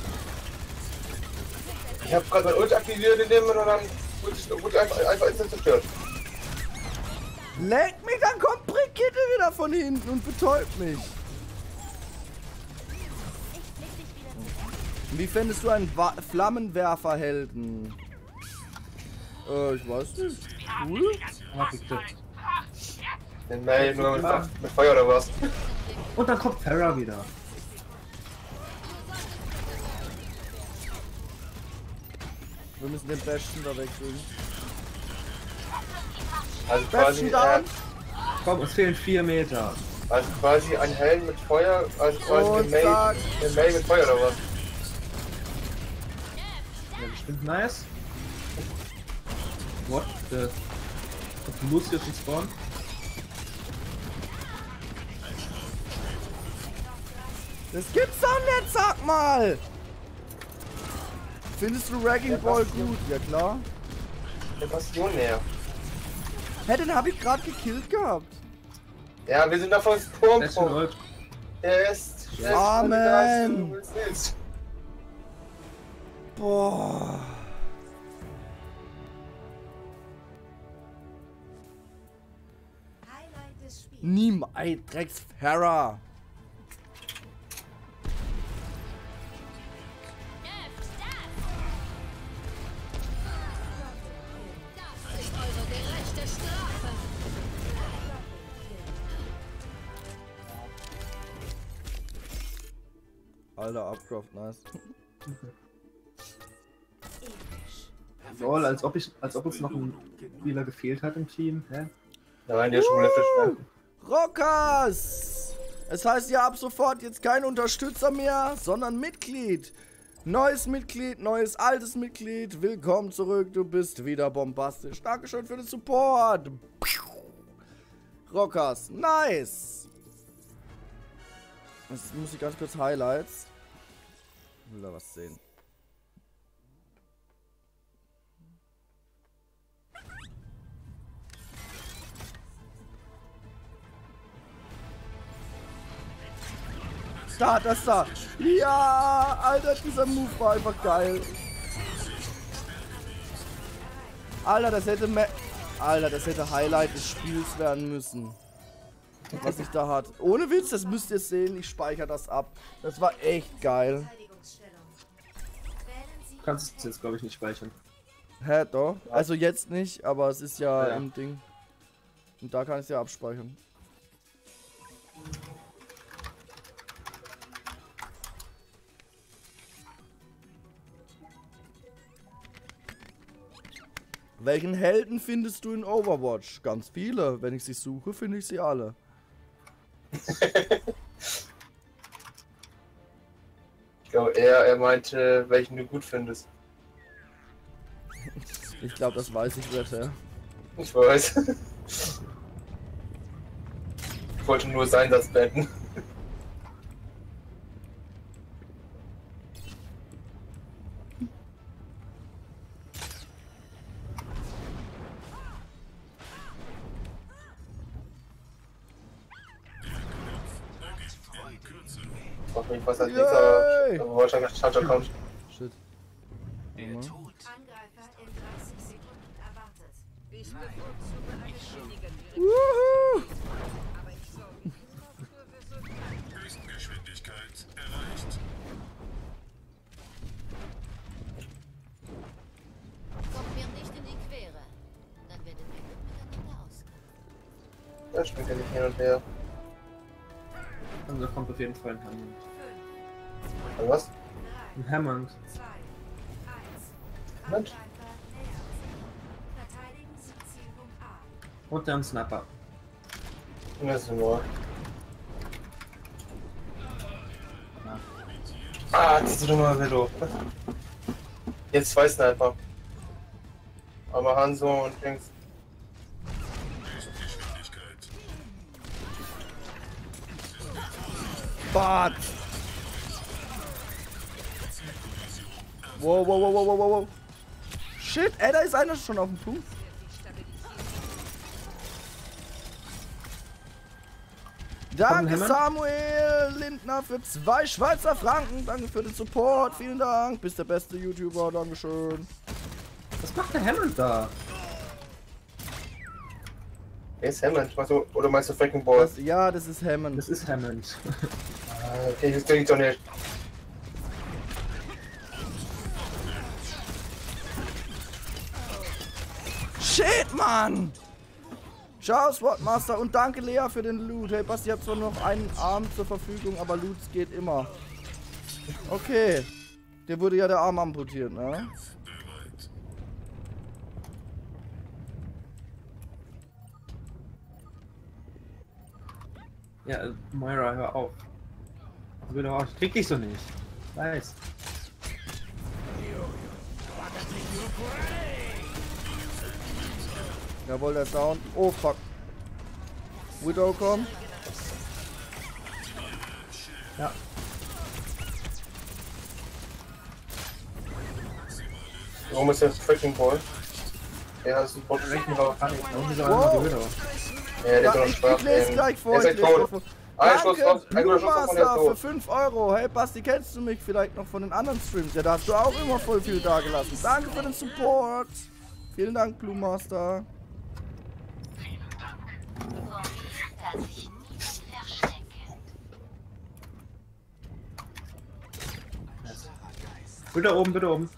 S7: Ich hab gerade mein Ult aktiviert in dem und dann wurde einfach instant zerstört.
S1: Leck mich, dann kommt Brigitte wieder von hinten und betäubt mich. Wie fändest du einen Flammenwerferhelden? Ich weiß nicht. Cool?
S8: Hab ich gedacht.
S7: Den May nur mit Feuer oder was?
S8: Und dann kommt Pharah wieder.
S1: Wir müssen den Bastion da wegkriegen.
S7: Also
S1: Bastion
S7: quasi,
S1: down.
S8: Komm, uns fehlen 4 Meter.
S7: also quasi ein Helm mit Feuer, also quasi
S1: Und zack.
S7: den May mit Feuer oder was?
S8: Ja, bestimmt nice. What? Der muss jetzt nicht spawnen.
S1: Das gibt's doch nicht, sag mal! Findest du Wrecking Ball gut? Ja klar.
S7: Der Bastion näher.
S1: Hä, den hab ich gerade gekillt gehabt.
S7: Ja, wir sind davon ins Turm.
S8: Letzten Ult.
S7: Der ist.
S1: Amen. Boah.
S4: Highlight des Spiels.
S1: Niemals, Drecks Pharah. Alter, Upcroft, nice.
S8: Lol, als ob uns noch ein Spieler gefehlt hat im Team. Hä?
S7: Nein, der ist schon letztes
S1: Rockers! Es heißt ja ab sofort jetzt kein Unterstützer mehr, sondern Mitglied. Neues Mitglied, neues altes Mitglied. Willkommen zurück, du bist wieder bombastisch. Dankeschön für den Support. Rockers, nice. Jetzt muss ich ganz kurz Highlights. Ich will da was sehen. Da, das da. Ja, Alter, dieser Move war einfach geil. Alter, das hätte Highlight des Spiels werden müssen. Was ich da hatte. Ohne Witz, das müsst ihr sehen. Ich speichere das ab. Das war echt geil.
S4: Verteidigungsstellung. Wählen Sie
S8: Du kannst es jetzt, glaube ich, nicht speichern.
S1: Hä, doch. Also jetzt nicht, aber es ist ja
S8: Ja.
S1: im Ding. Und da kann ich es ja abspeichern. Welchen Helden findest du in Overwatch? Ganz viele. Wenn ich sie suche, finde ich sie alle.
S7: Ich glaube, er meinte, welchen du gut findest.
S1: Ich glaube, das weiß ich besser.
S7: Ich weiß. Ich wollte nur seinen Satz beenden. Mach mich was als nichts, aber wahrscheinlich Charger kommt.
S1: Shit.
S4: Angreifer in 30 Sekunden erwartet.
S5: Ich bevorzuge eine weniger direkte,
S1: Wuhu!
S5: aber ich sorge immer für Resultate.
S3: Höchstgeschwindigkeit erreicht.
S2: Kommt mir nicht in die Quere. Dann werden wir gut miteinander auskommen.
S7: Da springt er nicht hin und her.
S8: Und da kommt auf jeden Fall ein Hammond.
S7: Und was?
S4: 3,
S8: Ein Hammond.
S4: 2, 1.
S7: Mensch.
S4: Angreifer nähern sich. Verteidigen Sie Zielpunkt A.
S8: Und dann Sniper.
S7: Das ist nur. Ah, diese dumme Willow. Jetzt 2 Sniper. Aber Hanzo und Dings.
S3: Höchstgeschwindigkeit.
S1: Bart! Wow, wow, wow, wow, wow, wow. Shit, ey, da ist einer schon auf dem Punkt. Danke Samuel Lindner für 2 Schweizer Franken. Danke für den Support. Vielen Dank. Bist der beste YouTuber. Dankeschön.
S8: Was macht der Hammond da?
S7: Wer ist Hammond? Oder meinst du Freaking Ball?
S1: Ja, das ist Hammond.
S8: Das ist Hammond.
S7: Okay, das klingt doch nicht.
S1: Shit, Mann! Ciao, Swordmaster, und danke Lea für den Loot. Hey, Basti hat zwar noch einen Arm zur Verfügung, aber Loots geht immer. Okay. Dir wurde ja der Arm amputiert, ne?
S8: Ja, Moira, hör auf. Ich krieg dich so nicht. Weiß.
S1: Jawohl, der ist down. Oh, fuck. Widow kommt.
S8: Ja.
S7: Warum ist der Freaking Ball? Ja, das ist ein Bot-Ranking, aber kann ich.
S8: Warum ist er einmal die Widow?
S7: Ja, der hat doch
S1: Ich
S7: Spaß.
S1: lese gleich vor.
S7: Er ist tot. Danke,
S1: Bluemaster für 5 Euro. Hey Basti, kennst du mich vielleicht noch von den anderen Streams? Ja, da hast du auch immer voll viel da gelassen. Danke für den Support. Vielen Dank, Bluemaster.
S2: Kann sich nicht verstecken.
S8: Bitte oben, bitte oben.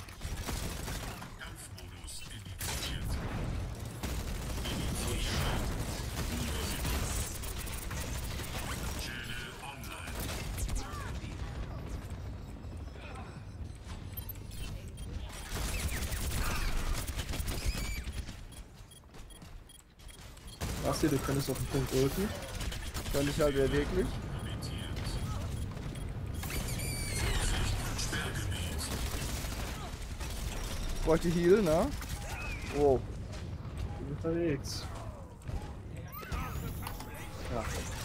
S8: Basti, du könntest auf den Punkt drücken.
S1: Kann ich halt ja wirklich. Bräuchte Heal, ne? Wow.
S8: Ich bin unterwegs. Ja.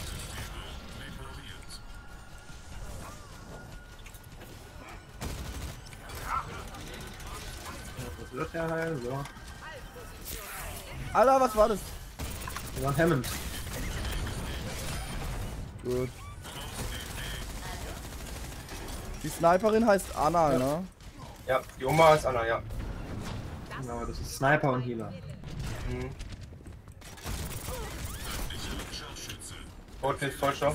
S8: Das wird ja heil, so.
S1: Alter, was war das?
S8: Wir waren Hammond.
S1: Gut. Die Sniperin heißt Anna, ne?
S7: Ja, die Oma ist Anna, ja.
S8: Genau, das ist Sniper und Healer.
S7: Mhm. Bot ist Vollstoff.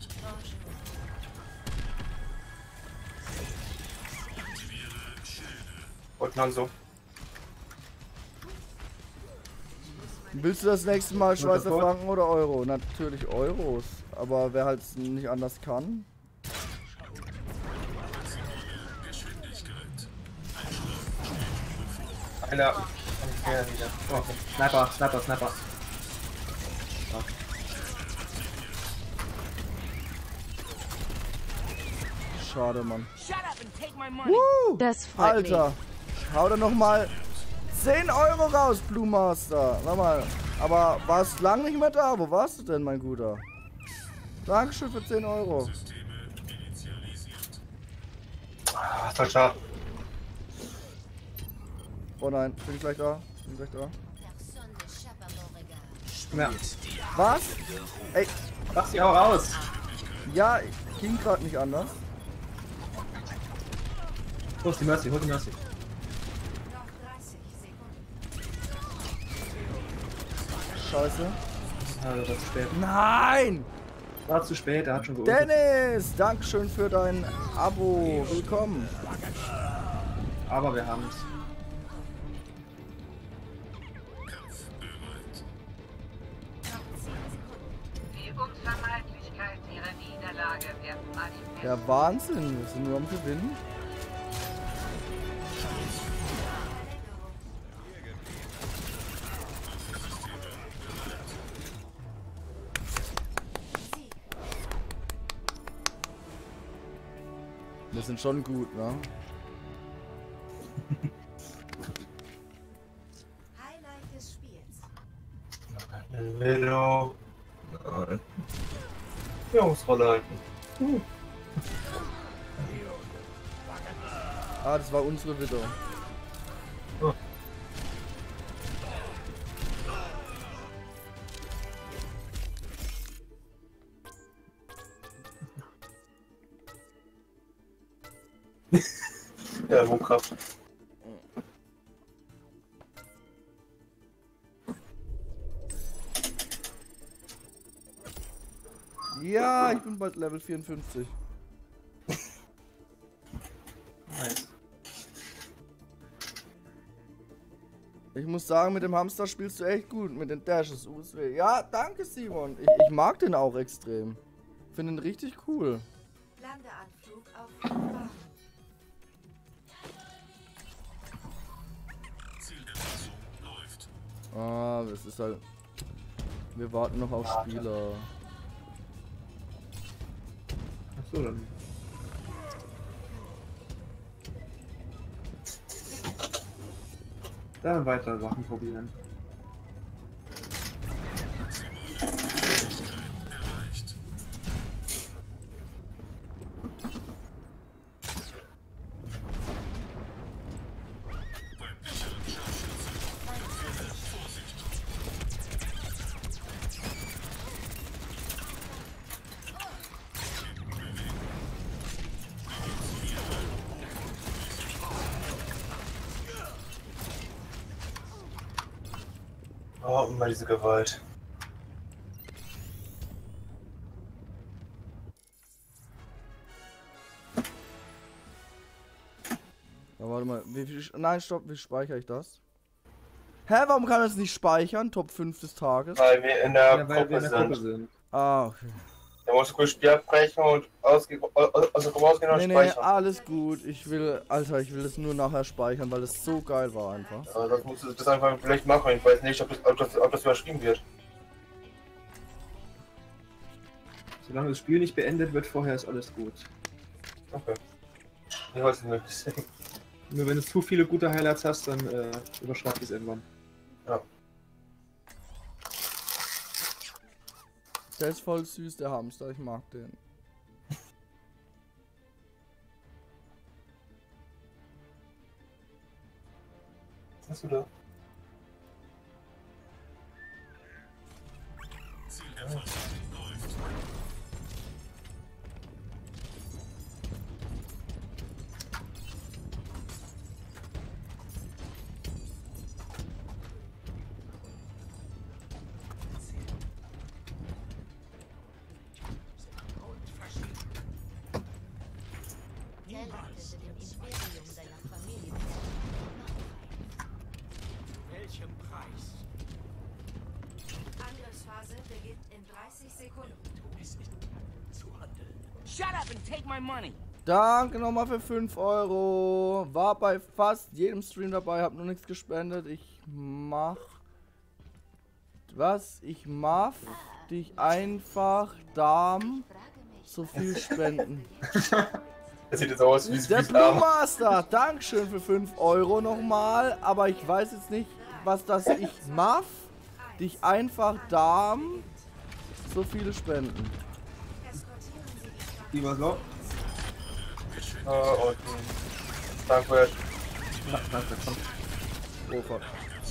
S7: Bot Hanzo.
S1: Willst du das nächste Mal Schweizer
S8: sofort.
S1: Franken oder Euro? Natürlich Euros. Aber wer halt nicht anders kann.
S7: Einer. Ja, wieder.
S8: Oh, Sniper, Sniper, Sniper.
S1: Schade, Mann.
S9: Das freut
S1: Alter, hau da nochmal 10 Euro raus, Blue Master. Warte mal, aber warst lang nicht mehr da? Wo warst du denn, mein Guter? Dankeschön für 10 Euro.
S7: Ah, voll schade.
S1: Oh nein, bin ich gleich da? Bin gleich da.
S8: Ja.
S1: Was? Ey,
S8: Lass sie auch raus.
S1: ja, ging gerade nicht anders.
S8: Hol die Mercy, hol die Mercy.
S4: Noch 30 Sekunden.
S1: Scheiße.
S8: Ah, das war zu spät.
S1: Nein!
S8: War zu spät, er hat schon geultet.
S1: Dennis, Dankeschön für dein Abo. Willkommen.
S8: Aber wir haben es.
S5: Die Unvermeidlichkeit ihrer Niederlage wird manifest.
S1: Ja, Wahnsinn. Wir sind nur am Gewinnen. Wir sind schon gut, ne?
S4: Highlight des Spiels.
S7: Velo. Führungsrolle halten.
S1: Ah, das war unsere Widow.
S7: Oh. Bürokraft.
S1: Ja, ich bin bald Level 54.
S8: Nice.
S1: Ich muss sagen, mit dem Hamster spielst du echt gut. Mit den Dashes, USW. Ja, danke Simon. Ich mag den auch extrem. Finde ihn richtig cool.
S4: Landeanflug auf Bahn.
S3: Zielerfassung läuft.
S1: Ah, es ist halt... Wir warten noch auf Spieler.
S8: Achso, dann. Dann weitere Sachen probieren.
S3: Erreicht. Beim sicheren Scharfschützen. Vorsicht.
S7: Oh, immer diese Gewalt.
S1: Ja, warte mal. Nein, stopp. Wie speichere ich das? Hä, warum kann es nicht speichern? Top 5 des Tages.
S7: Weil wir in der
S8: Ja, weil wir
S7: Gruppe
S8: in der Gruppe
S7: sind.
S8: sind.
S1: Ah, okay.
S7: Da musst du kurz Spiel abbrechen und aus der Gruppe rausgehen und
S1: Nee,
S7: speichern.
S1: alles gut. Ich will das nur nachher speichern, weil es so geil war einfach.
S7: Aber das musst du das einfach vielleicht machen. Ich weiß nicht, ob das überschrieben wird.
S8: Solange das Spiel nicht beendet wird, vorher ist alles gut.
S7: Okay. Ich weiß es nicht.
S8: Nur wenn du zu viele gute Highlights hast, dann überschreibt es irgendwann.
S7: Ja.
S1: Der ist voll süß, der Hamster. Ich mag den.
S7: Was hast du da?
S3: Zielerfassung läuft.
S2: Der leitete dem Imperium seiner Familie.
S3: Welchem Preis?
S4: Angriffsphase beginnt in 30 Sekunden.
S3: Es ist zu handeln.
S9: Shut up and take my money.
S1: Danke nochmal für 5 Euro. War bei fast jedem Stream dabei, hab nur nichts gespendet. Ich mach dich einfach Darm so viel spenden.
S7: Das sieht jetzt aus wie
S1: Der Blue Master, Dankeschön für 5 Euro nochmal. Aber ich weiß jetzt nicht, was das ich mach. Dich einfach Darm so viele spenden.
S8: Lieber so.
S7: Und danke.
S8: Danke, komm.
S1: Oh fuck.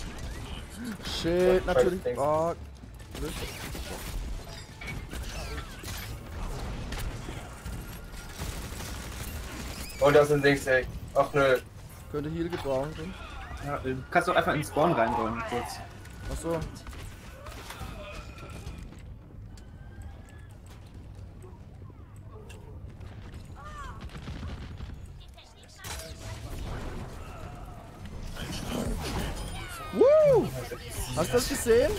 S1: Shit, natürlich. Oh.
S7: Und das sind Dings, ey. Ach nö.
S1: Könnte Heal gebrauchen.
S8: Ja, du kannst doch einfach in den Spawn reingehen, kurz.
S1: Achso. Woo! Hast du das gesehen?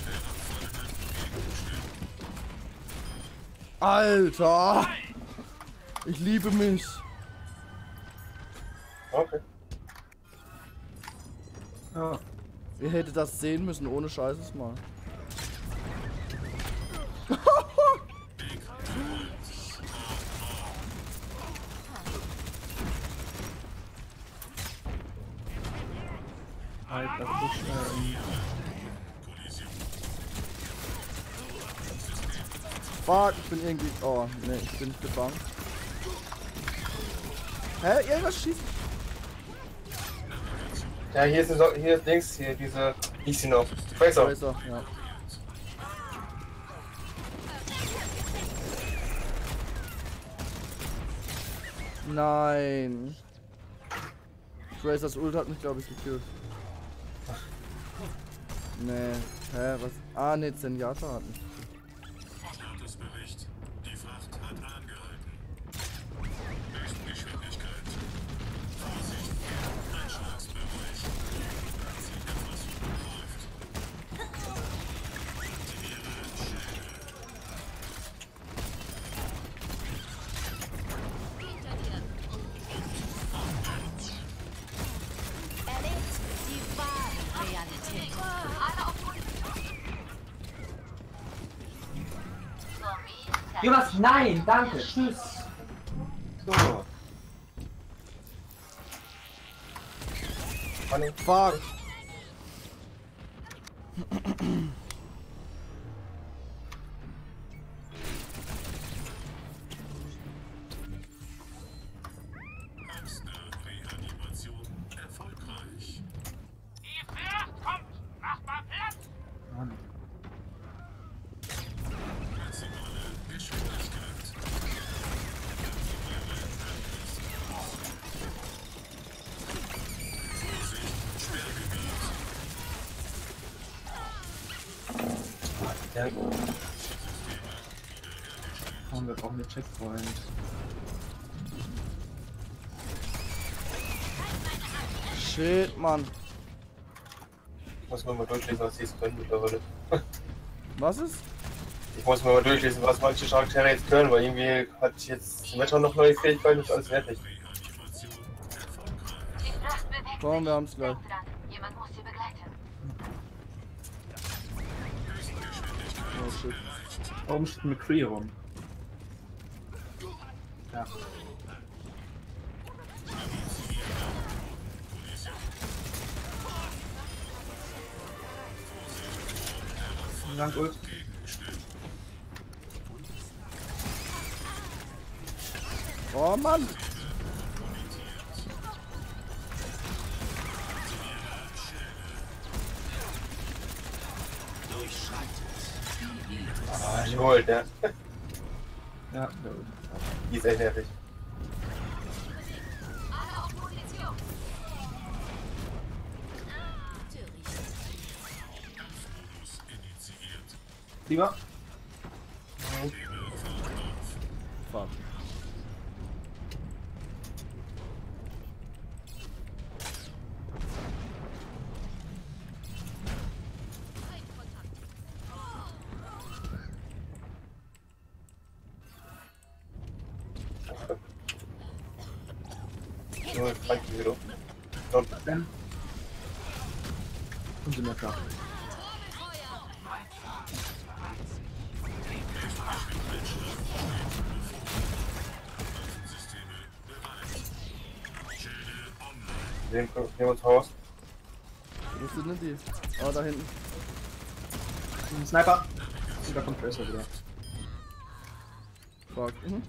S1: Alter! Ich liebe mich.
S7: Okay.
S8: Ja.
S1: Ihr hättet das sehen müssen, ohne Scheißes mal.
S8: Alter, so schnell.
S1: Fuck, ich bin irgendwie... Oh, ne, ich bin nicht gefangen. Hä? Irgendwas schießt...
S7: Ja, hier ist links, hier diese. Wie ist sie noch? Tracer.
S1: Tracer, ja. Nein. Tracers Ult hat mich, glaube ich, gekillt. Nee. Hä, was? Ah, ne, Zenyatta hat mich.
S3: Statusbericht. Die Fracht hat angehalten. Höchstgeschwindigkeit. Vorsicht, Einschlagsbereich. Zielverfassung läuft. Aktiviere Schäden.
S2: Erlebt die wahre Realität. Alle auf Zombie.
S8: Jonas, nein, danke, tschüss.
S7: So. Hallo.
S1: Fuck!
S3: Hamster-Reanimation erfolgreich.
S9: Die Fracht kommt! Mach mal Platz!
S8: Mann.
S3: Maximale Geschwindigkeit. Vorsicht, Sperrgebiet.
S7: Ja,
S8: Komm, wir brauchen eine Checkpoint.
S1: Shit, Mann.
S7: muss man mal durchlesen, was sie jetzt können mittlerweile.
S1: Was ist?
S7: Ich muss mal durchlesen, was manche Charaktere jetzt können, weil irgendwie hat jetzt Meta noch neue Fähigkeiten und ist alles fertig.
S2: Die Fracht bewegt
S1: Komm, wir
S2: sich.
S1: haben's gleich.
S2: Denkt dran, jemand muss sie begleiten.
S1: Oh shit.
S8: Warum steht ein McCree rum? Ja. Vielen Dank, Ult.
S1: Oh Mann!
S7: Ah, ich holt, ja.
S8: Ja, der Ult.
S7: Die ist echt nervig.
S2: Alle auf Position.
S8: Lieber?
S1: Fuck.
S7: Nur Frank wieder. Und
S8: Dann. Und sind wir klar.
S7: nehmen wir uns raus.
S1: Wo sind denn die? Ah, da hinten.
S8: Ein Sniper. Und da kommt Tracer wieder.
S1: Fuck. Mhm.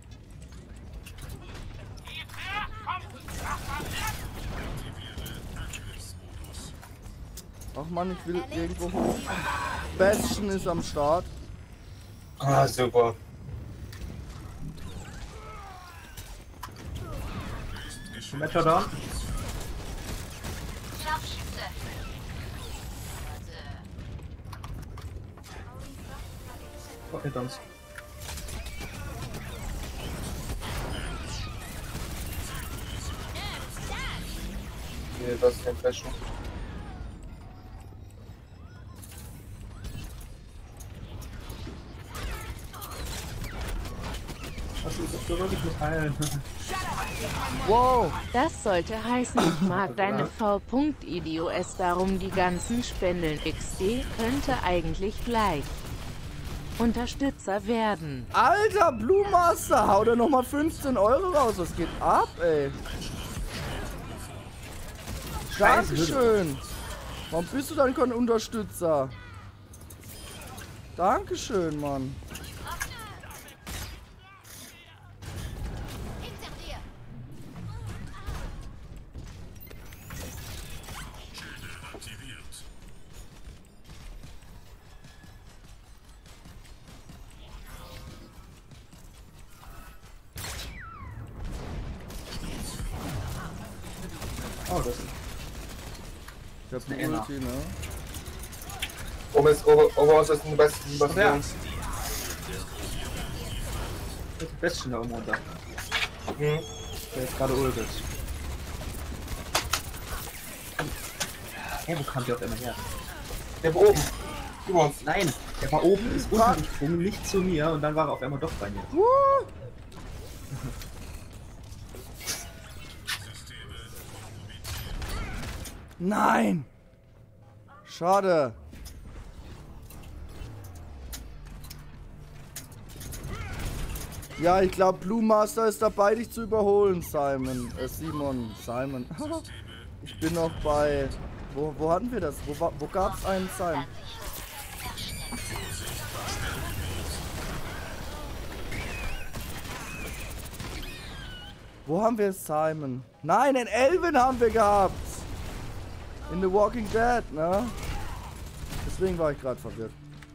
S9: Die Fracht kommt! Mach mal Platz!
S1: Ach man, ich will irgendwo hoch. Bastion ist am Start.
S7: Ah, super.
S8: Matcher down.
S2: Scharfschütze.
S8: Oh, hinter uns.
S7: Hier, das ist kein Flashen.
S8: Was ist das? Du solltest mich heilen.
S1: Wow!
S10: Das sollte heißen, ich mag deine V.IDOS, darum die ganzen Spendeln. XD könnte eigentlich gleich Unterstützer werden.
S1: Alter, Blue Master, hau da nochmal 15 Euro raus. Was geht ab, ey? Dankeschön. Warum bist du dann kein Unterstützer? Dankeschön, Mann.
S2: Hinter dir.
S3: Aktiviert.
S1: Ich hab
S8: Eine
S1: die
S8: Emma.
S1: Ulti, ne?
S7: Overhaus ist ein bestes Bastion.
S8: Das ist Bestien da oben runter.
S7: Mhm.
S8: Der ist gerade ultet. Hey, wo kam der auf einmal her?
S7: Der war oben. Über uns.
S8: Nein, der war oben, ist runtergesprungen, nicht zu mir und dann war er auf einmal doch bei mir.
S1: Nein! Schade. Ja, ich glaube, Blue Master ist dabei, dich zu überholen, Simon. Simon. Ich bin noch bei... Wo hatten wir das? Wo gab es einen Simon? Wo haben wir Simon? Nein, in Elvin haben wir gehabt. In The Walking Dead, ne? Deswegen war ich gerade verwirrt.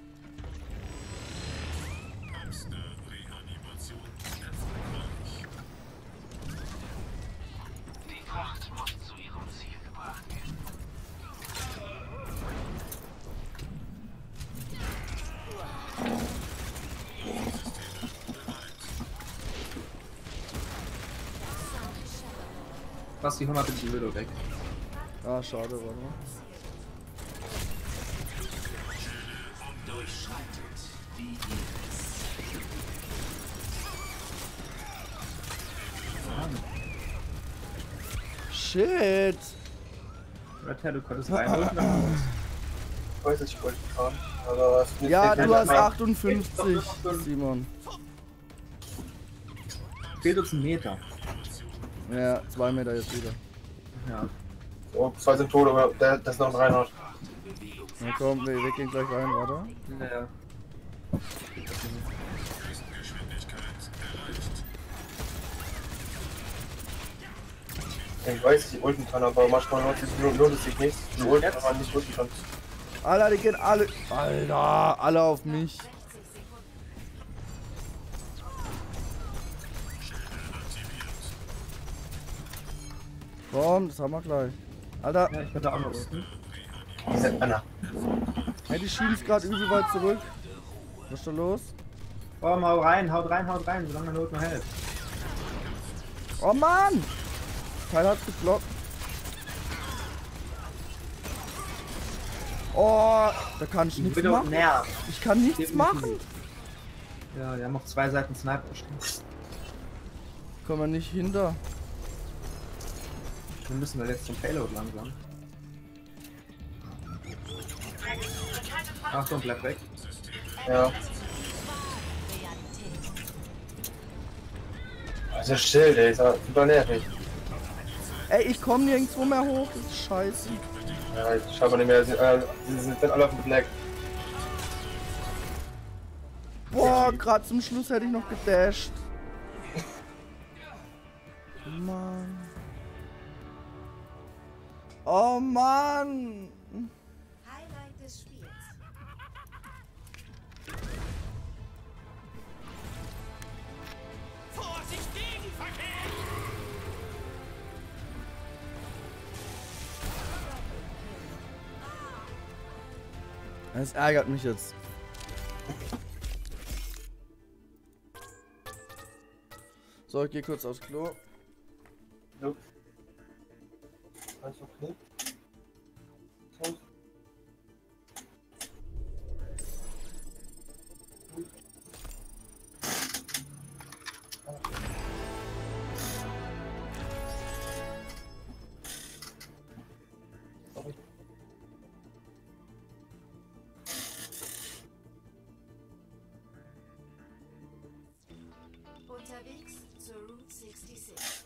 S9: Die Fracht muss zu ihrem Ziel gebracht werden.
S8: Fast die 100 die Widow weg.
S1: Ah, schade, warte mal. Shit!
S8: Red Hair, du konntest reinholen.
S7: Ich weiß nicht, ich wollte fahren. Aber es ist
S1: Ja,
S7: nicht
S1: du hast
S7: mehr.
S1: 58, Simon.
S8: Fehlt uns ein Meter.
S1: Ja, 2 Meter jetzt wieder.
S8: Ja.
S7: Oh, 2 sind tot, aber das ist noch ein Reinhard.
S1: Na komm, wir gehen gleich rein, warte.
S8: Ja.
S7: Ich weiß, dass ich ulten kann, aber manchmal lohnt es sich nicht. Die ulten, aber nicht ulten kann.
S1: Alter, die gehen alle... Alter, alle auf mich. Komm, das haben wir gleich. Alter,
S8: Ja, ich werde auch noch ulten.
S7: Diese Anna.
S1: hey, die schieben es gerade übel weit zurück. Was ist da los?
S8: Oh, hau rein, haut rein, solange meine Not noch hält.
S1: Oh Mann! Keiner hat's geblockt. Oh, da kann ich nichts
S8: Widow
S1: machen.
S8: nervt.
S1: Ich kann nichts
S8: Definitiv.
S1: machen.
S8: Ja, die haben auf 2 Seiten Sniper stehen.
S1: Kommen wir nicht hinter.
S8: Wir müssen da jetzt zum Payload langsam. Achtung, bleib weg.
S7: Ja. Also still, ey, ist super nervig.
S1: Ey, ich komme nirgendwo mehr hoch. Das ist scheiße.
S7: Ja, ich schaffe nicht mehr. Sie sind alle auf dem Fleck.
S1: Boah, gerade zum Schluss hätte ich noch gedasht. Mann. Oh Mann.
S4: Highlight des Spiels.
S9: Vorsicht, Gegenverkehr!
S1: Es ärgert mich jetzt. So, ich gehe kurz aufs Klo.
S7: Ja. Alles okay? Okay.
S4: Unterwegs zur Route 66.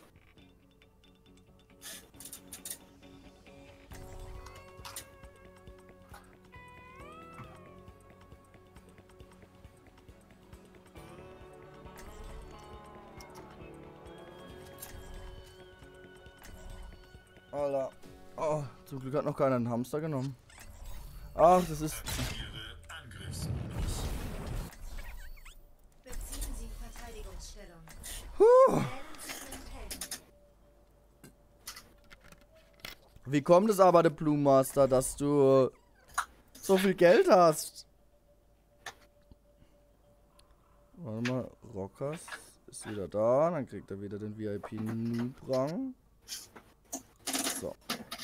S1: Alter. Oh, zum Glück hat noch keiner einen Hamster genommen. Ach, das ist...
S4: Beziehen Sie Verteidigungsstellung.
S1: Huh.
S4: Wählen Sie Ihren Helden.
S1: Wie kommt es aber, der Blue Master, dass du so viel Geld hast? Warte mal, Rockers ist wieder da. Dann kriegt er wieder den VIP-Noob-Rang. So.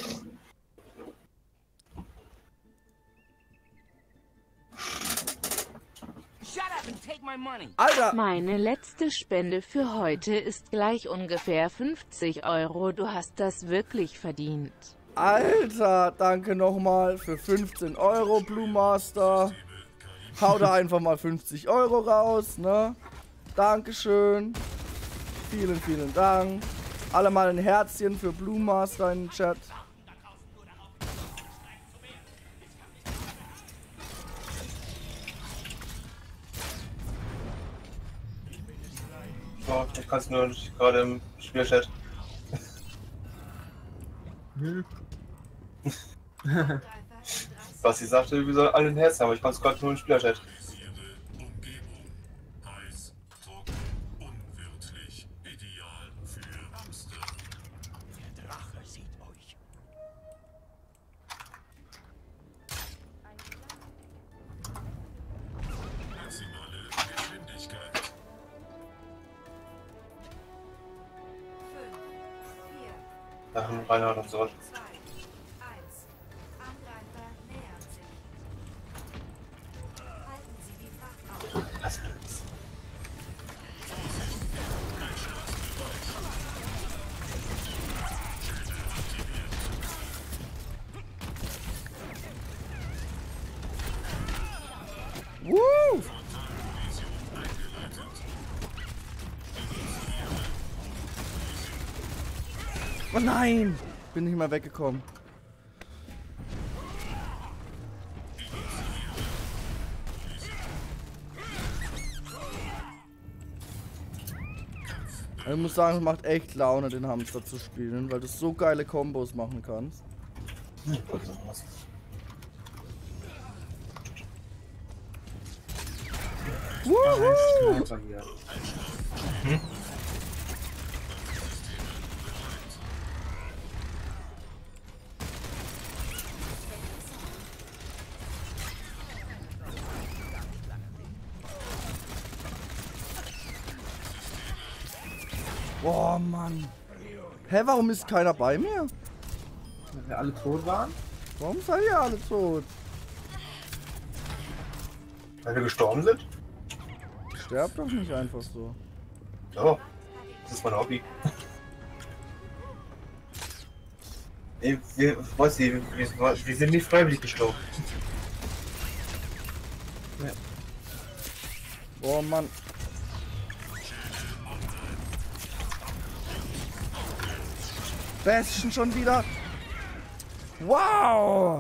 S1: Alter!
S10: Meine letzte Spende für heute ist gleich ungefähr 50 €. Du hast das wirklich verdient.
S1: Alter, danke nochmal für 15 €, Blue Master. Hau da einfach mal 50 € raus, ne? Dankeschön. Vielen, vielen Dank. Alle mal ein Herzchen für Blue Master in den Chat.
S7: Oh, ich kann es nur gerade im Spielchat. Was sie sagte, wir sollen alle ein Herz haben, aber ich kann es gerade nur im Spielchat.
S3: Ihre Umgebung. Heiß, trocken, unwirtlich. Ideal für Hamster. Der Drache sieht euch. Maximale Geschwindigkeit.
S4: 5, 4,
S7: Nach dem Reinhard und so.
S4: 2, 1. Angreifer nähern sich. Halten Sie die Fracht auf.
S7: Das ist
S1: Woo! Oh nein! Bin nicht mal weggekommen. Also ich muss sagen, es macht echt Laune, den Hamster zu spielen, weil du so geile Kombos machen kannst. Wuhu!
S8: Sniper hier.
S1: Boah, Mann. Hä, warum ist keiner bei mir?
S8: Wenn wir alle tot waren?
S1: Warum seid ihr alle tot?
S7: weil wir gestorben sind?
S1: Sterbt doch nicht einfach so.
S7: Ja, das ist mein Hobby. Nee, wir sind nicht freiwillig gestorben.
S8: Ja.
S1: Boah, Mann. Bastion schon wieder. Wow.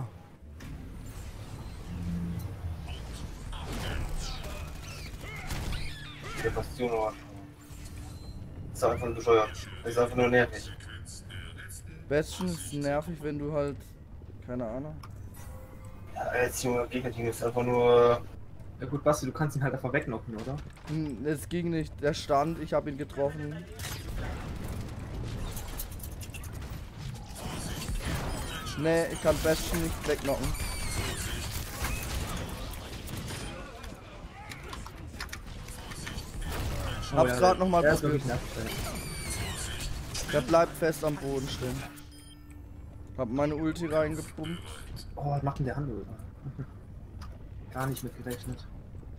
S7: Der Bastion, aber ist einfach nur bescheuert. Das ist einfach nur nervig.
S1: Bastion ist nervig, wenn du halt... Keine Ahnung.
S7: Ja, als junger Gegnerteam ist einfach nur...
S8: Ja gut, Basti, du kannst ihn halt einfach wegknocken, oder?
S1: Es ging nicht. Der stand, ich habe ihn getroffen. Nee, ich kann Bastion nicht wegknocken. Hab's
S8: ja,
S1: gerade nochmal
S8: der ist
S1: probiert.
S8: wirklich nervig.
S1: Der bleibt fest am Boden stehen. Hab meine Ulti reingepumpt.
S8: Oh, was macht denn der Handel? Gar nicht mit gerechnet.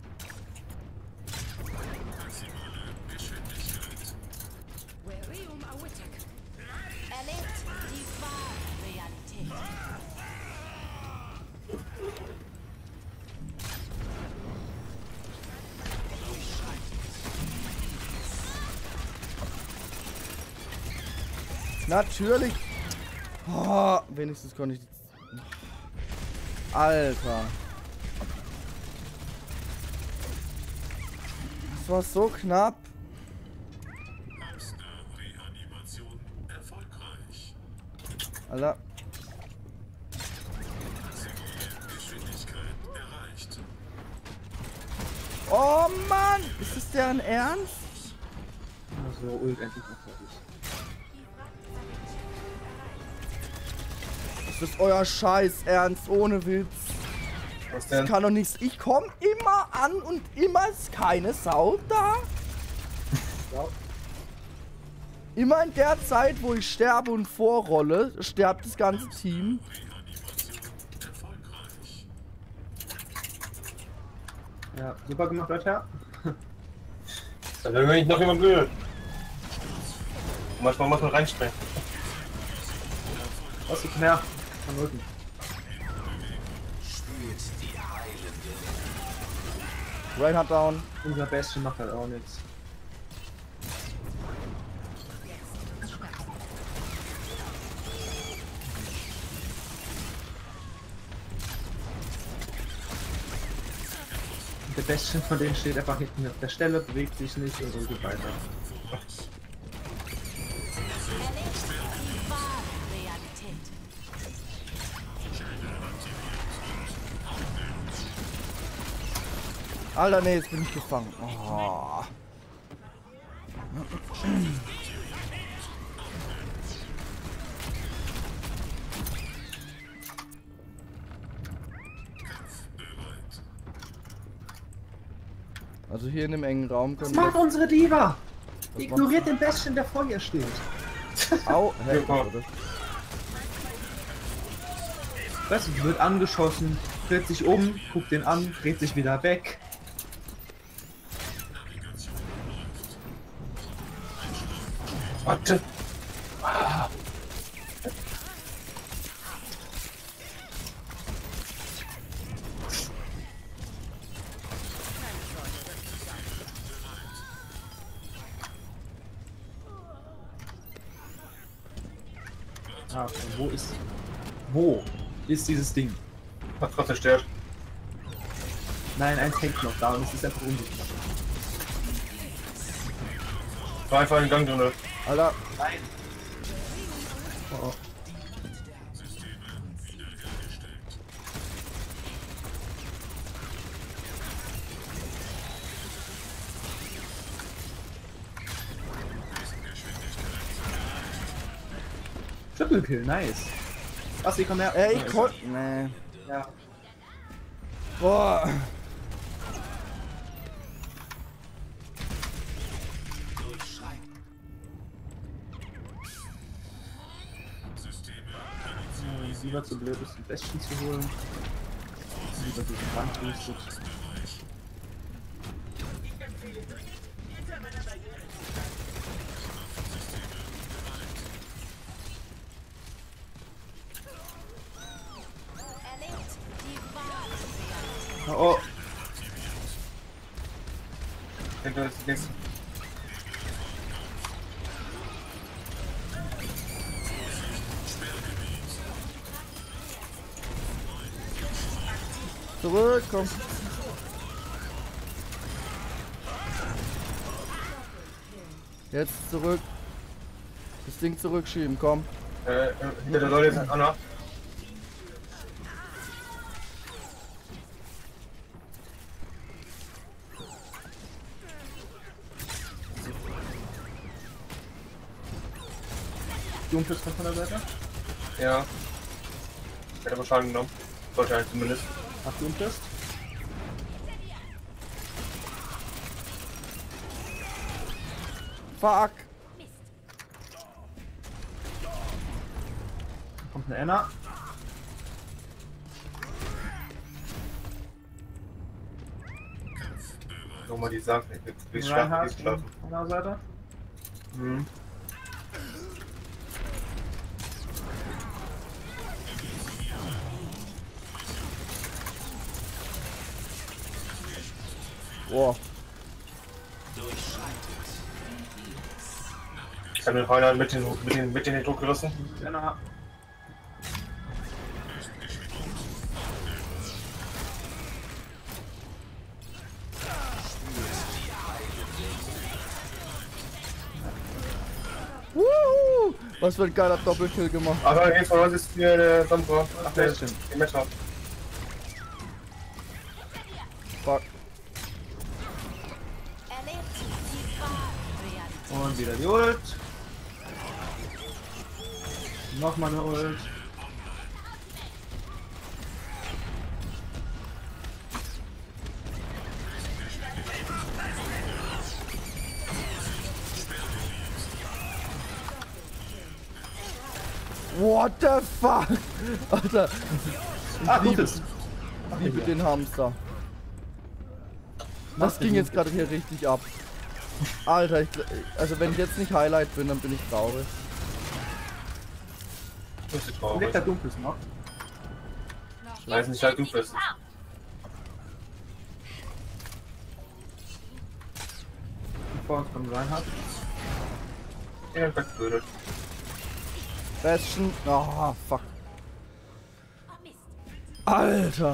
S2: Erlebt die wahre Realität.
S1: Natürlich. Oh, wenigstens konnte ich... Alter. Das war so knapp.
S3: Hamster-Reanimation erfolgreich.
S1: Alter.
S3: Geschwindigkeit erreicht.
S1: Oh Mann! Ist das deren Ernst?
S8: Also, ult endlich mal fertig.
S1: Ist das euer Scheiß Ernst, ohne Witz?
S7: Was denn?
S1: Kann doch nichts. Ich komme immer an und immer ist keine Sau da.
S8: Ja.
S1: Immer in der Zeit, wo ich sterbe und vorrolle, stirbt das ganze Team.
S8: Ja, super gemacht, Leute.
S7: Da will nicht noch jemand blöd. Manchmal muss man reinspringen.
S8: Was ist mehr? Von unten.
S1: Reinhardt down.
S8: Unser Bestien macht halt auch nichts. Der Bestien von denen steht einfach hinten auf der Stelle, bewegt sich nicht und so geht weiter.
S1: Alter, nee, jetzt bin ich gefangen. Oh. Also hier in dem engen Raum
S8: Was
S1: können
S8: macht unsere Diva?
S1: Was
S8: Ignoriert den Bestien, der vor ihr steht.
S1: Au, hey,
S8: Weißt du, die wird angeschossen, dreht sich um, guckt den an, dreht sich wieder weg.
S7: Warte.
S8: Ah, wo ist dieses Ding?
S7: Hat trotzdem zerstört.
S8: Nein, eins hängt noch da und es ist einfach unsichtbar.
S7: War einfach ein Gang drin.
S1: Alter.
S8: Nein. Oh, oh. Triple Kill, nice. Basti, komm her.
S1: Ey, ich konnte. Nee.
S8: Ja.
S1: Boah.
S8: Sie war zu blöd, ist den Bestien zu holen. Sie war durch die Wand boostet. Oh, oh.
S7: Hinter ist nichts.
S1: Zurück, komm. Jetzt zurück. Das Ding zurückschieben, komm.
S7: Hinter der Leute ist Anna.
S8: Dunkles von der Seite?
S7: Ja. Ich hätte aber Schaden genommen. Sollte halt zumindest.
S8: Ach, dunkles?
S1: Fuck.
S8: Da kommt eine Anna.
S7: Nochmal die Sache. Wie schwach
S8: Reinhardt
S7: die schlafen.
S8: von der Seite.
S7: Mhm.
S1: Boah.
S7: Ich habe den Reinhard mit in den Druck gerissen.
S8: Anna.
S1: Wuhu. Was für ein geiler Doppelkill gemacht.
S7: Aber jetzt von uns ist hier der Sandra. Ach, der
S8: Bestien.
S7: die Messer.
S1: Fuck.
S8: Und wieder die Ult. Nochmal eine Ult.
S1: What the fuck? Alter,
S8: gut ist.
S1: ich liebe den Hamster. Das ging jetzt gerade hier richtig ab. Alter, also wenn ich jetzt nicht Highlight bin, dann bin ich traurig.
S7: Das ist
S8: Lebt
S7: traurig.
S8: der Dunkles noch?
S7: Ich weiß nicht, halt du bist.
S8: Vor uns kommt Reinhardt.
S7: Ja, wegblödet.
S1: Bastion. Ah, fuck. Alter.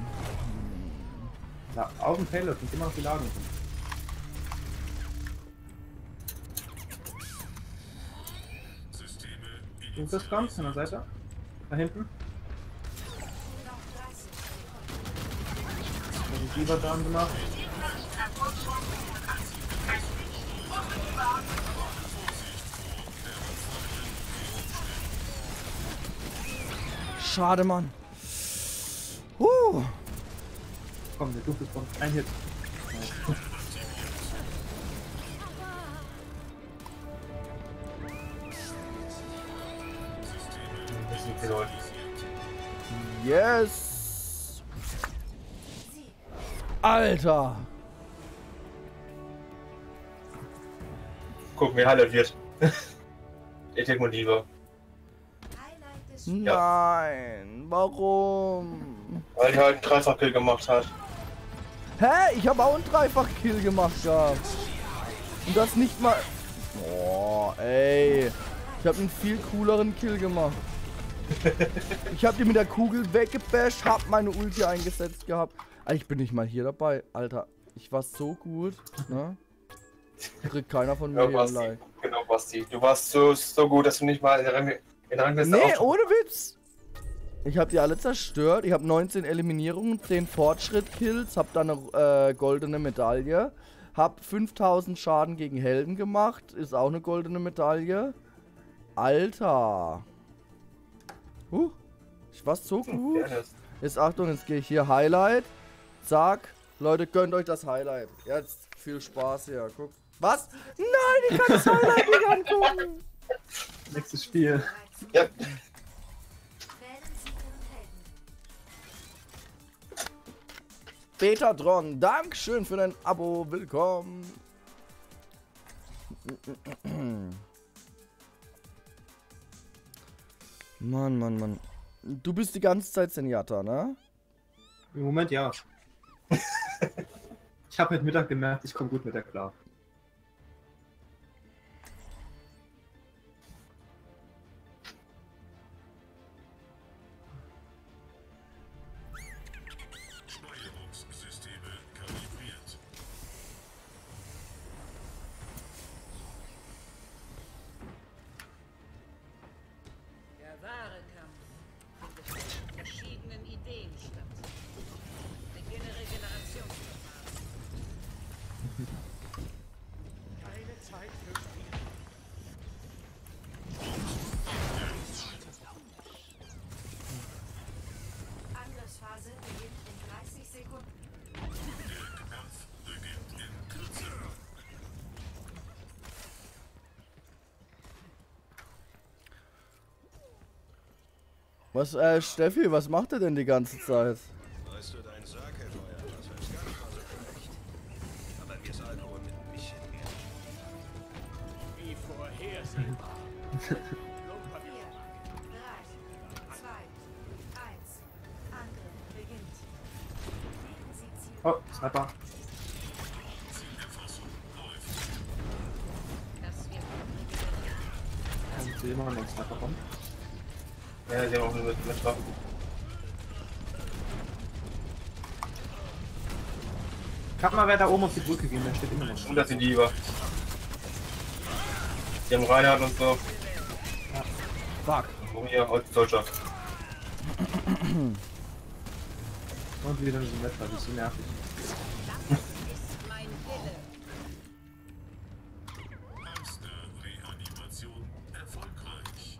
S8: Ja, auf dem Payload sind immer noch die Lagen. Dunkles kommt von der Seite. Da hinten. Die Diva da gemacht.
S1: Schade, Mann.
S8: Komm, der Dunkles kommt. Ein Hit.
S1: Yes. Alter.
S7: Guck, wie Highlight wird. Ethik und Diva.
S4: Highlight des
S1: Nein. Warum?
S7: Weil die halt einen Dreifach-Kill gemacht hat.
S1: Hä? Ich habe auch einen Dreifach-Kill gemacht gehabt. Und das nicht mal... Boah, ey. Ich habe einen viel cooleren Kill gemacht. Ich habe die mit der Kugel weggebasht, hab meine Ulti eingesetzt gehabt. Alter, ich bin nicht mal hier dabei. Alter, ich war so gut, ne? Kriegt keiner von mir hier ein Like.
S7: Genau, Basti. Du warst so gut, dass du nicht mal in Rangliste
S1: Nee, ohne Witz. Ich habe die alle zerstört. Ich habe 19 Eliminierungen, 10 Fortschritt-Kills, hab dann eine goldene Medaille. Hab 5000 Schaden gegen Helden gemacht, ist auch eine goldene Medaille. Alter. Ich war so gut. Jetzt Achtung, jetzt gehe ich hier Highlight. Zack. Leute, gönnt euch das Highlight. Jetzt viel Spaß hier. Guck. Was? Nein, ich kann das Highlight nicht angucken.
S8: Nächstes Spiel.
S7: Ja.
S4: Wählen Sie Ihren Helden.
S1: Betatron, Dankeschön für dein Abo. Willkommen. Mann, Mann, Mann. Du bist die ganze Zeit Zenyatta, ne?
S8: Im Moment ja. Ich habe heute Mittag gemerkt, ich komme gut mit der klar.
S3: Steuerungssysteme kalibriert.
S5: Der wahre Kampf findet mit verschiedenen Ideen statt. Beginne Regenerationsverfahren.
S9: Keine Zeit für Spiel.
S4: Angriffsphase beginnt in 30 Sekunden.
S3: Der Kampf beginnt in Kürze.
S1: Was, Steffi, was macht er denn die ganze Zeit?
S9: Weißt du, dein Sake-Feuer, das wenn's gar nicht mal so schlecht. Aber wir's Alkohol mit ein bisschen mehr. Wie vorhersehbar.
S4: 4, 3, 2, 1. Angriff beginnt. Legen Sie Ziel.
S8: Oh, Sniper.
S5: Das wird regeneriert.
S8: Und sie immer noch Sniper kommen.
S7: Ja, die haben auch mit Waffen.
S8: Kann mal wer da oben auf die Brücke gehen, der steht immer noch.
S7: Und das sind die Diva. Die haben Reinhardt und so.
S1: Fuck.
S7: Und hier, und Soldier.
S8: Und wieder so ein Messer, das ist so nervig.
S5: Das ist mein Wille.
S3: Hamster-Reanimation erfolgreich.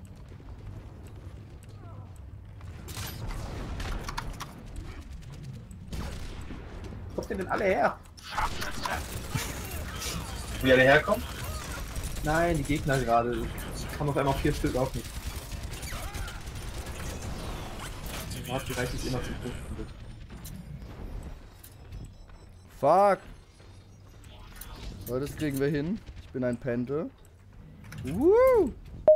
S8: Wo kommt denn alle her?
S7: Wie alle herkommen?
S8: Nein, die Gegner gerade. Ich kam auf einmal 4 Stück auf mich. Die reicht es immer zum Punkt.
S1: Fuck! So, das kriegen wir hin. Ich bin ein Pente. Woo!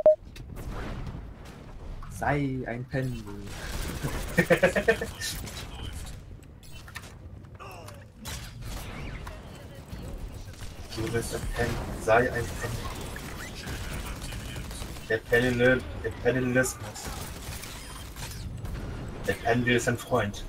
S8: Sei ein Pendel.
S7: Du bist ein Pendel. Sei ein Pendel. Der Pendelismus. Der Pendel ist ein Freund.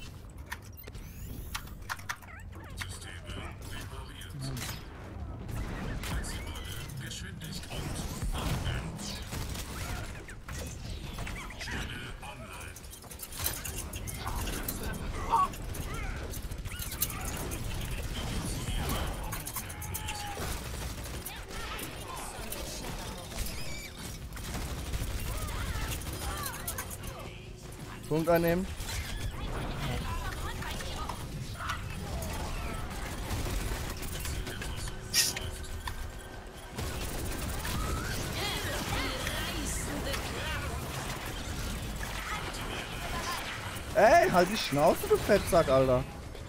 S1: Punkt einnehmen. Ey, halt die Schnauze, du Fettsack, Alter.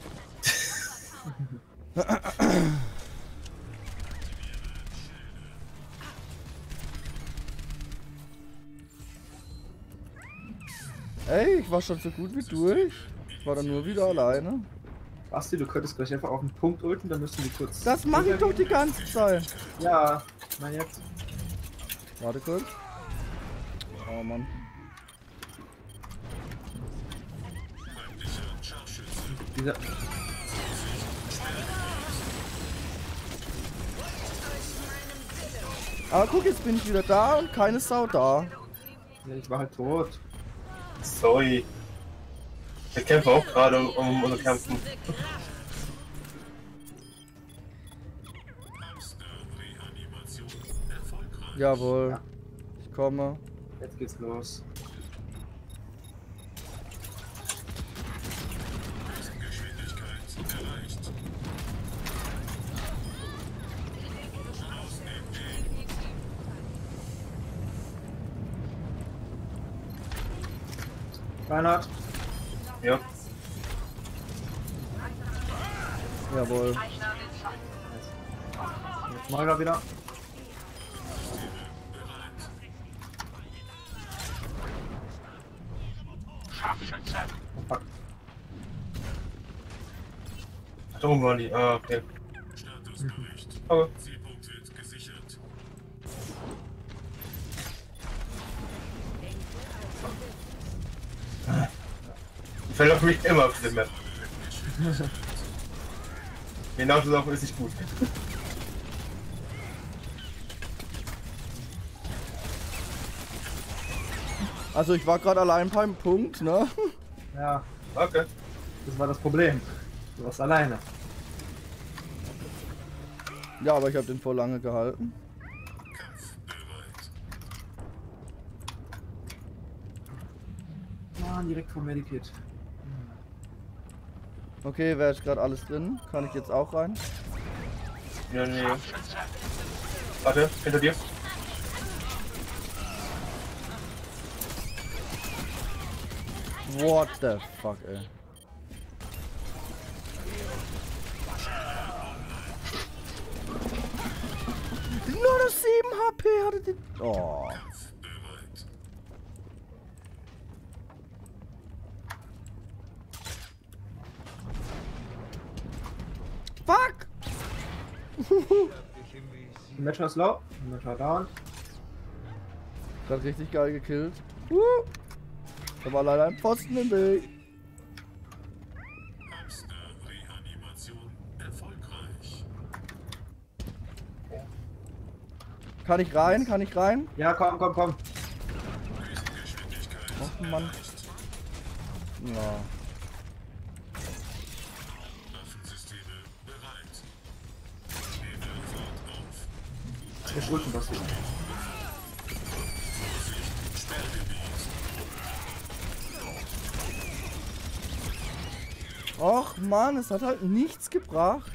S1: Ey, ich war schon so gut wie durch. Ich war dann nur wieder alleine.
S8: Basti, du könntest gleich einfach auf den Punkt drücken, dann müssen wir kurz...
S1: Das mache ich doch die ganze Zeit.
S8: Ja, na jetzt.
S1: Warte kurz. Oh Mann.
S8: Dieser...
S1: Aber guck, jetzt bin ich wieder da und keine Sau da.
S8: Ja, ich war halt tot.
S7: Sorry. Ich kämpfe auch gerade um unsere Kämpfen.
S1: Jawohl.
S8: Ja.
S1: Ich komme.
S8: Jetzt geht's los. Reinhard.
S7: Ja.
S1: Jawohl.
S8: Jetzt Moira wieder. Fuck.
S7: Da oben waren die. Ah, okay. Aber.
S3: Zielpunkt wird gesichert.
S7: Ich verlaufe mich immer auf diese Map. Genau zu laufen ist nicht gut.
S1: Also ich war gerade allein beim Punkt, ne?
S8: Ja,
S7: Okay.
S8: das war das Problem. Du warst alleine.
S1: Ja, aber ich habe den vor lange gehalten.
S8: Mann, direkt vom Medikit.
S1: Okay, wäre jetzt gerade alles drin. Kann ich jetzt auch rein?
S7: Ja, nee. Warte, hinter dir.
S1: What the fuck, ey. Nur noch 7 HP hatte die... Oh. Fuck!
S8: Matcher ist low, Matcher down.
S1: Gerade richtig geil gekillt. Da war leider ein Pfosten im Weg.
S3: Hamster-Reanimation erfolgreich.
S1: Kann ich rein? Kann ich rein?
S8: Ja, komm, komm, komm.
S1: Ach Mann. Ja.
S3: Waffensysteme bereit. Nehme Fahrt auf.
S8: Wir schulden was hier.
S1: Och Mann, es hat halt nichts gebracht.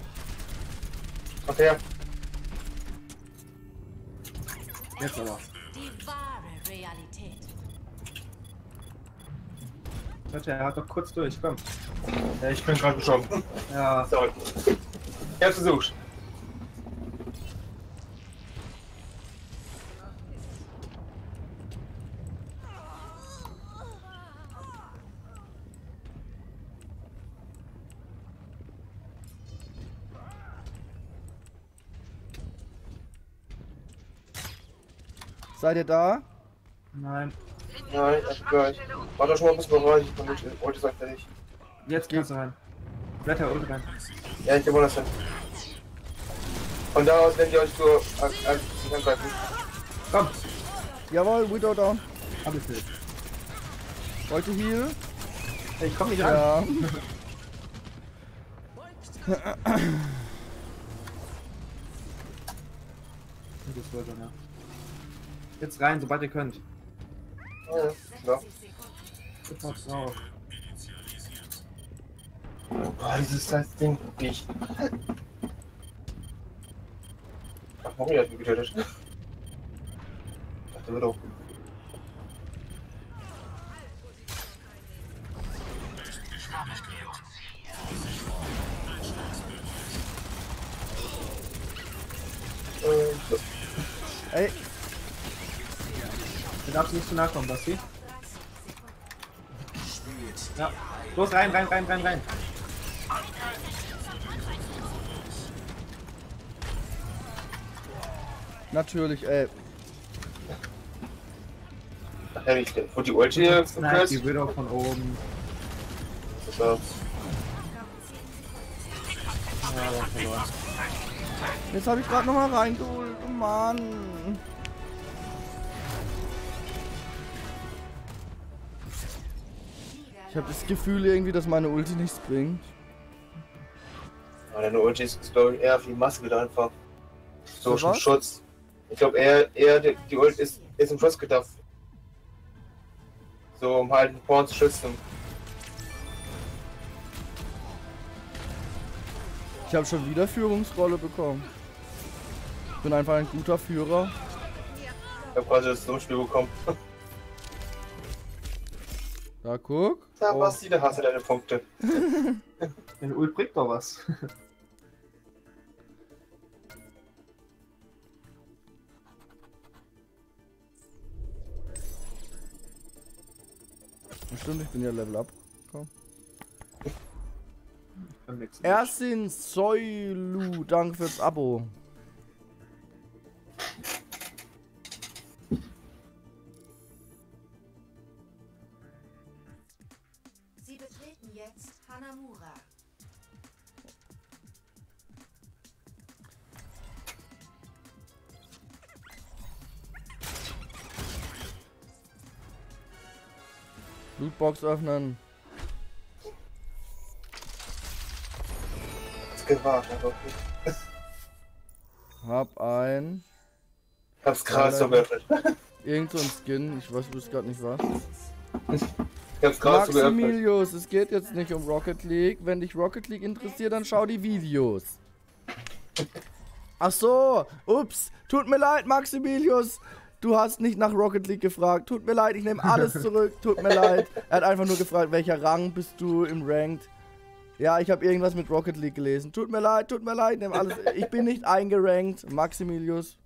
S7: Okay.
S8: Jetzt aber.
S4: Die wahre Realität.
S8: Leute, er hat doch kurz durch, komm.
S7: Ja, ich bin gerade gestorben.
S8: Ja,
S7: Sorry. Ich hab's versucht.
S1: Seid ihr da?
S8: nein.
S7: Nein, erst gleich. Warte doch schon mal ein bisschen bereit. Ich bin heute sagt er nicht.
S8: Jetzt kannst du rein. Blätter Ult rein.
S7: Ja, ich geh woanders hin. Von da aus, wenn ihr euch so angreifen.
S8: Komm,
S1: Jawohl, Widow down.
S8: hab ich nicht.
S1: Wollt ihr Heal?
S8: Ich komm nicht ran.
S1: Ja.
S8: Das wird er, ja. Jetzt rein, sobald ihr könnt.
S7: Ja, ja.
S8: Sofort drauf.
S7: Boah, dieses scheiß Ding. Ich. Ach, Mori hat mich getötet. Ich dachte, doch. So.
S1: Ey,
S8: Du darfst nicht zu nahe kommen, Basti. Ja. Los, rein.
S1: natürlich, ey.
S7: Ach ja, ich wurde die Ulti hier
S8: Nein, die Widow von oben.
S7: So.
S8: Ja, aber verloren.
S1: Jetzt habe ich gerade noch mal reingeholt. Oh Mann. Ich habe das Gefühl irgendwie, dass meine Ulti nichts bringt.
S7: Ja, deine Ulti ist, glaube ich, eher wie Maske da einfach. So
S1: Für
S7: schon
S1: was?
S7: Schutz. Ich glaube eher die Ulti ist im Schutz gedacht. So um halt den Porn zu schützen.
S1: Ich habe schon wieder Führungsrolle bekommen. Ich bin einfach ein guter Führer.
S7: Ich habe quasi das Spiel bekommen.
S1: Da guck.
S7: Da
S1: Oh.
S7: Basti, da hast du deine Punkte.
S8: Deine Ult bringt doch was.
S1: Stimmt, ich bin ja Level Up. Komm.
S8: Beim nächsten
S1: Ersin Soilu, danke fürs Abo.
S4: Sie betreten jetzt Hanamura.
S1: Lootbox öffnen.
S7: Das gewahrt, aber okay.
S1: Hab ein.
S7: Ich hab's gerade so geöffnet.
S1: Irgend so ein Skin. Ich weiß gerade nicht was.
S7: Ich hab's gerade so geöffnet.
S1: Maximilius, es geht jetzt nicht um Rocket League. Wenn dich Rocket League interessiert, dann schau die Videos. Ach so, ups. Tut mir leid, Maximilius. Du hast nicht nach Rocket League gefragt. Tut mir leid, ich nehme alles zurück. Tut mir leid. Er hat einfach nur gefragt, welcher Rang bist du im Ranked? Ja, ich habe irgendwas mit Rocket League gelesen. Tut mir leid, ich nehme alles. Ich bin nicht eingerankt, Maximilius.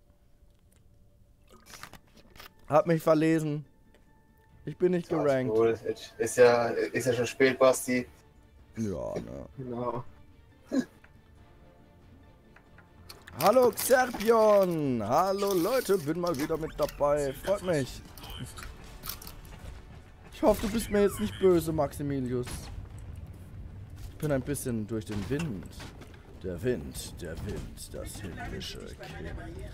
S1: Hab mich verlesen. Ich bin nicht gerankt.
S7: Cool. Ist ja schon spät, Basti.
S1: Ja, ne.
S8: Genau.
S1: Hallo Xerpion! Hallo Leute, bin mal wieder mit dabei. Freut mich. Ich hoffe, du bist mir jetzt nicht böse, Maximilius. Ich bin ein bisschen durch den Wind. Der Wind, das himmlische Kind.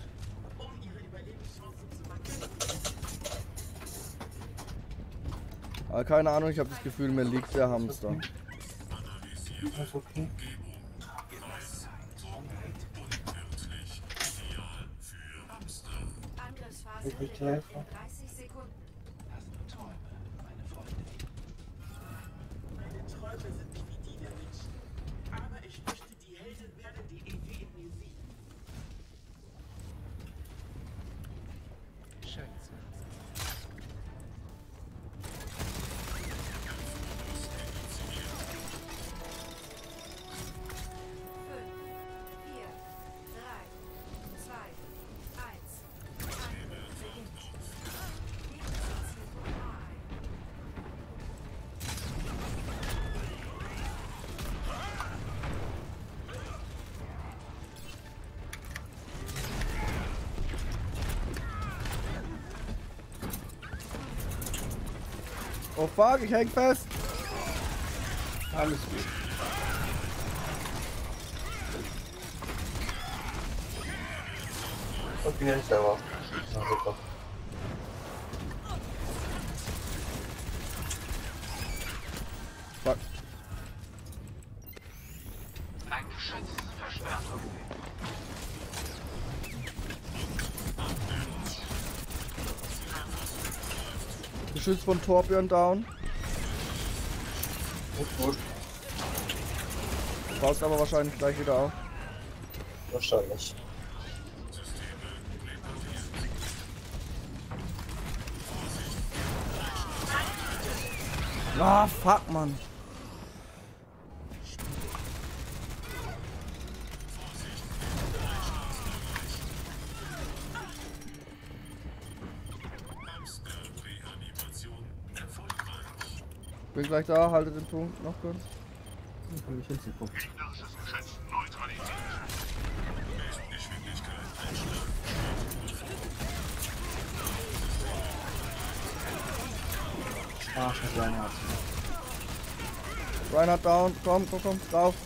S1: Aber keine Ahnung, ich habe das Gefühl, mir liegt der Hamster.
S7: Okay.
S4: Angriffsphase
S7: Ich
S4: in
S7: helfe.
S4: 30 Sekunden.
S1: Oh fuck, ich häng fest.
S8: Alles gut.
S7: Und bin ja nicht selber. Ja, super.
S1: Fuck.
S3: Ein Geschütz versperrt.
S1: Geschütz von Torbjörn down.
S7: Gut.
S1: Brauchst aber wahrscheinlich gleich wieder auf.
S7: Wahrscheinlich.
S1: Ah, fuck, Mann. Bin gleich da, halte den Punkt noch kurz.
S8: Dann komme ich hin zum Punkt. Ach, das Reinhardt.
S1: Reinhardt down, komm, drauf.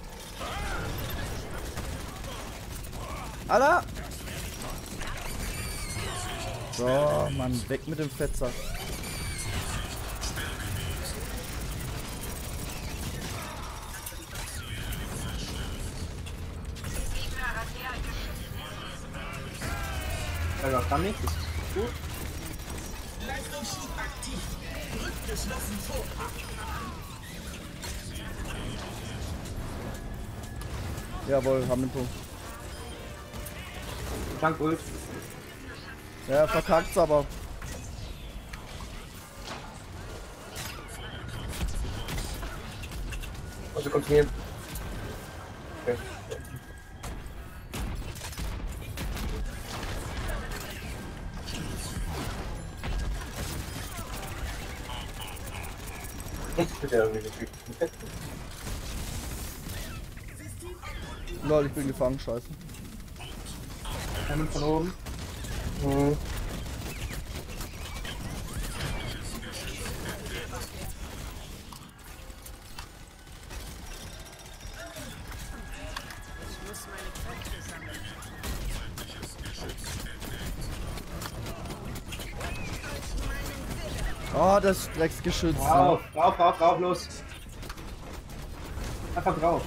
S1: Alter! So, Mann, weg mit dem Fetzer.
S8: Ja, kann nichts. Ist gut.
S1: Jawohl, haben den Punkt.
S8: Dank Ult.
S1: Ja, verkackt's aber.
S7: Also kommt hier. Okay. Ich bin ja irgendwie gefühlt.
S1: Lol, ich bin gefangen, scheiße.
S8: Kommen von oben.
S7: Mhm.
S5: Ich muss meine Kräfte sammeln.
S1: Oh, das Drecksgeschütz.
S8: Drauf, drauf, los. Einfach drauf.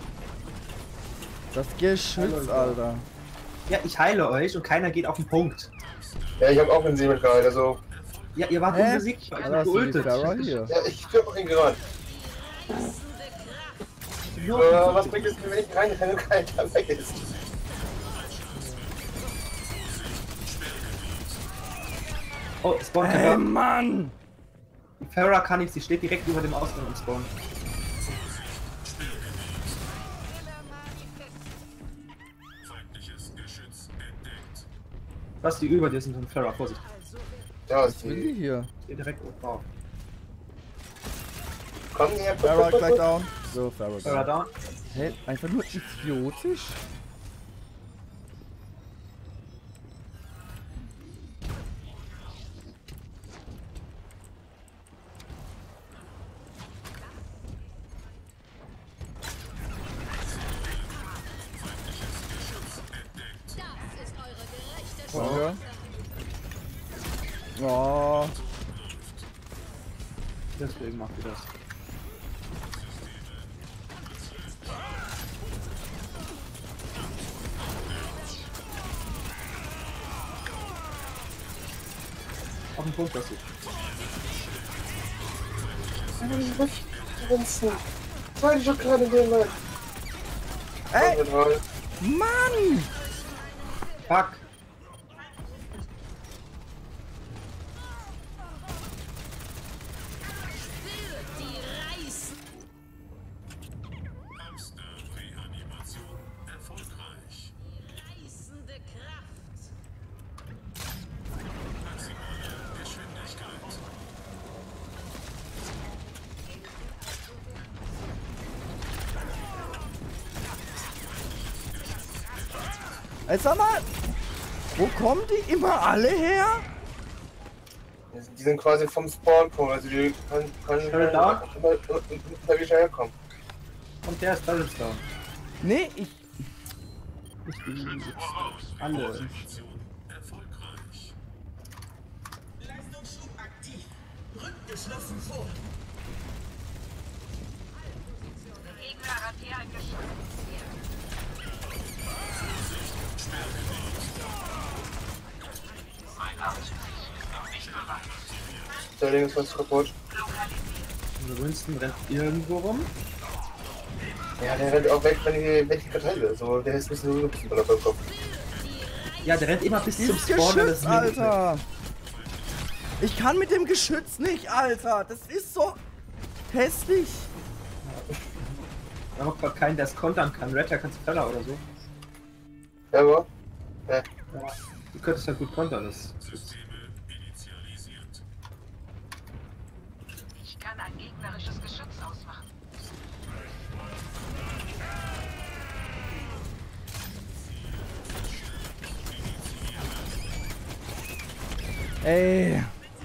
S1: Das Geschütz, Alter.
S8: Ja, ich heile euch und keiner geht auf den Punkt.
S7: Ja, ich hab auch einen See mit geil, also.
S8: Ja, ihr wart
S1: Hä?
S8: unbesiegt, ich hab
S1: Alter, hast du die
S8: geultet.
S1: Pharah hier?
S7: Ja, ich hab auch ihn gerade. Was bringt es mir, wenn ich rein, wenn keiner weg ist?
S8: Oh, Spawn.
S1: Mann!
S8: Die Pharah kann nicht, sie steht direkt über dem Ausgang im Spawn.
S3: Feindliches Geschütz entdeckt.
S8: Was die über dir sind, sind Pharah, Vorsicht.
S7: Ja, ist
S1: Was will die
S7: die.
S1: hier?
S8: Steht direkt oben drauf.
S7: Komm her,
S1: Farah gleich down. So, Farah
S8: Pharah
S1: down.
S8: down.
S1: Hä? Einfach nur idiotisch? Danke. Oh.
S8: Deswegen macht ihr das. Auf den Punkt, das ist.
S7: Wollte ich doch gerade in dem Mal.
S1: Ey, Mann!
S8: Fuck!
S3: Hamster-Reanimation erfolgreich.
S5: Reißende Kraft.
S3: Maximale Geschwindigkeit.
S1: Ey, sag mal! Wo kommen die immer alle her?
S7: Die sind quasi vom Spawnpunkt, also die können
S8: da?
S7: immer wieder herkommen.
S8: Und der ist Turret down.
S1: Nee, ich.
S8: Nicht die. Alle.
S3: Mission erfolgreich.
S9: Leistungsschub aktiv. Rückt geschlossen vor.
S5: Der Gegner hat hier ein Geschütz.
S7: Der Ding ist was kaputt.
S8: Also Winston rennt irgendwo rum.
S7: Ja, der rennt auch weg, wenn ich Kartelle. So, der ist ein bisschen beim Kopf.
S8: Ja, der rennt immer bis zum
S1: Dieses
S8: Spawn.
S1: Geschütz, Alter! Ich kann mit dem Geschütz nicht, Alter! Das ist so hässlich!
S8: Da hockt gerade keinen, der es kontern kann. Redder kannst du Feller oder so.
S7: Ja, aber?
S8: Ja. Du könntest halt gut kontern. Das
S3: Systeme initialisiert.
S5: Ich kann ein gegnerisches Geschütz ausmachen.
S1: Ey!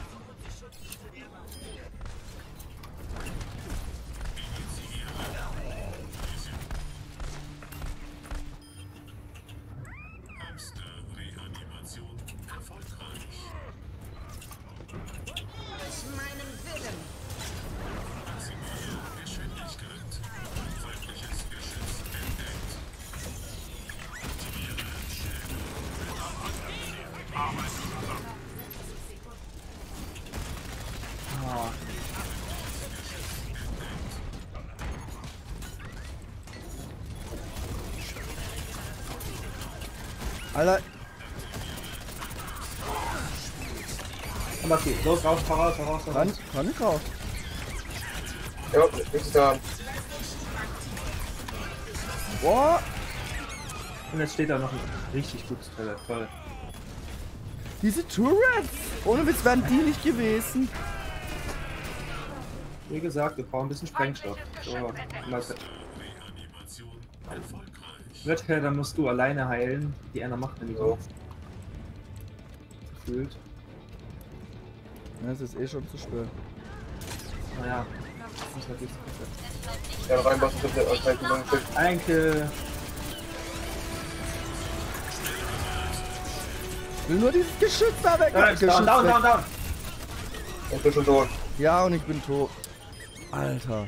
S3: Hamster-Reanimation erfolgreich.
S5: Aus meinem Willen.
S3: Maximale Geschwindigkeit. Feindliches Geschütz entdeckt. Aktiviere Schilde.
S8: Ah.
S1: Alter,
S8: Aber okay, los, raus, voraus.
S1: kann ich raus.
S7: Ja, nichts da.
S1: Boah!
S8: Und jetzt steht da noch ein richtig gutes Teil. Toll.
S1: Diese Turrets! Ohne Witz wären die nicht gewesen.
S8: Wie gesagt, wir brauchen ein bisschen Sprengstoff. So, mal
S3: Reanimation erfolgreich.
S8: Redhair, dann musst du alleine heilen. Die einer macht nämlich so. Gefühlt.
S1: Ja, es ist eh schon zu spät.
S8: Naja. Das ist halt jetzt
S7: Ja, reinpassen bitte aus der Kühlung.
S8: Einke.
S1: Ich will nur dieses Geschütz da weg.
S8: Down.
S7: Ich bin schon tot.
S1: Ja, und ich bin tot. Alter.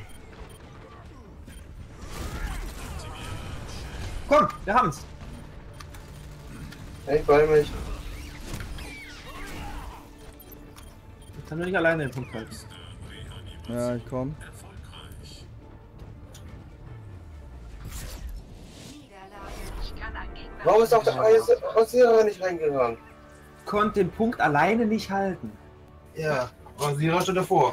S8: Komm, wir haben's.
S7: Ich beeil mich.
S8: Ich kann nur nicht alleine den Punkt halten.
S1: Ja, ich komm.
S5: Ich kann ein Gegner.
S7: Warum ist auch der Ausierer nicht reingegangen?
S8: Konnte den Punkt alleine nicht halten.
S7: Ja, Ausierer steht davor.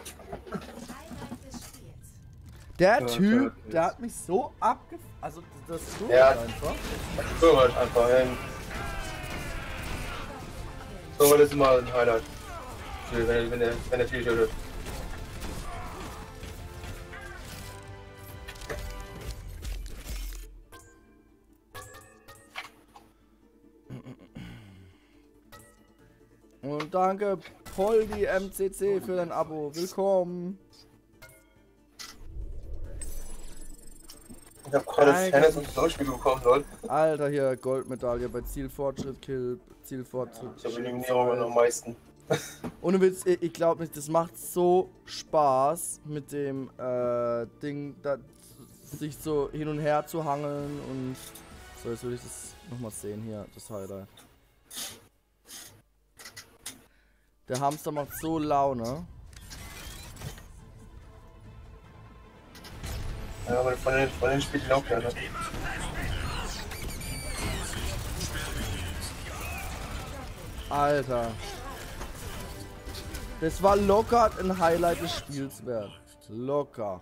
S1: Der Typ, der hat mich so also das tut
S7: Ja.
S1: einfach.
S7: So halt einfach hin. So, das ist immer ein Highlight. Wenn der Tier tötet.
S1: Und danke Poldi MCC für dein Abo. Willkommen.
S7: Ich hab gerade das Tennis und Durchspiel bekommen, Leute.
S1: Alter, hier Goldmedaille bei Zielfortschritt, Kill, Zielfortschritt.
S7: Ich habe Eliminierungen am meisten.
S1: Ohne Witz, ich glaube nicht, das macht so Spaß mit dem Ding, da, sich so hin und her zu hangeln und so, jetzt will ich das nochmal sehen hier, das Highlight. Der Hamster macht so Laune.
S7: Ja, aber von den spielt auch gerne.
S1: Alter. Das war locker ein Highlight des Spiels wert. Locker.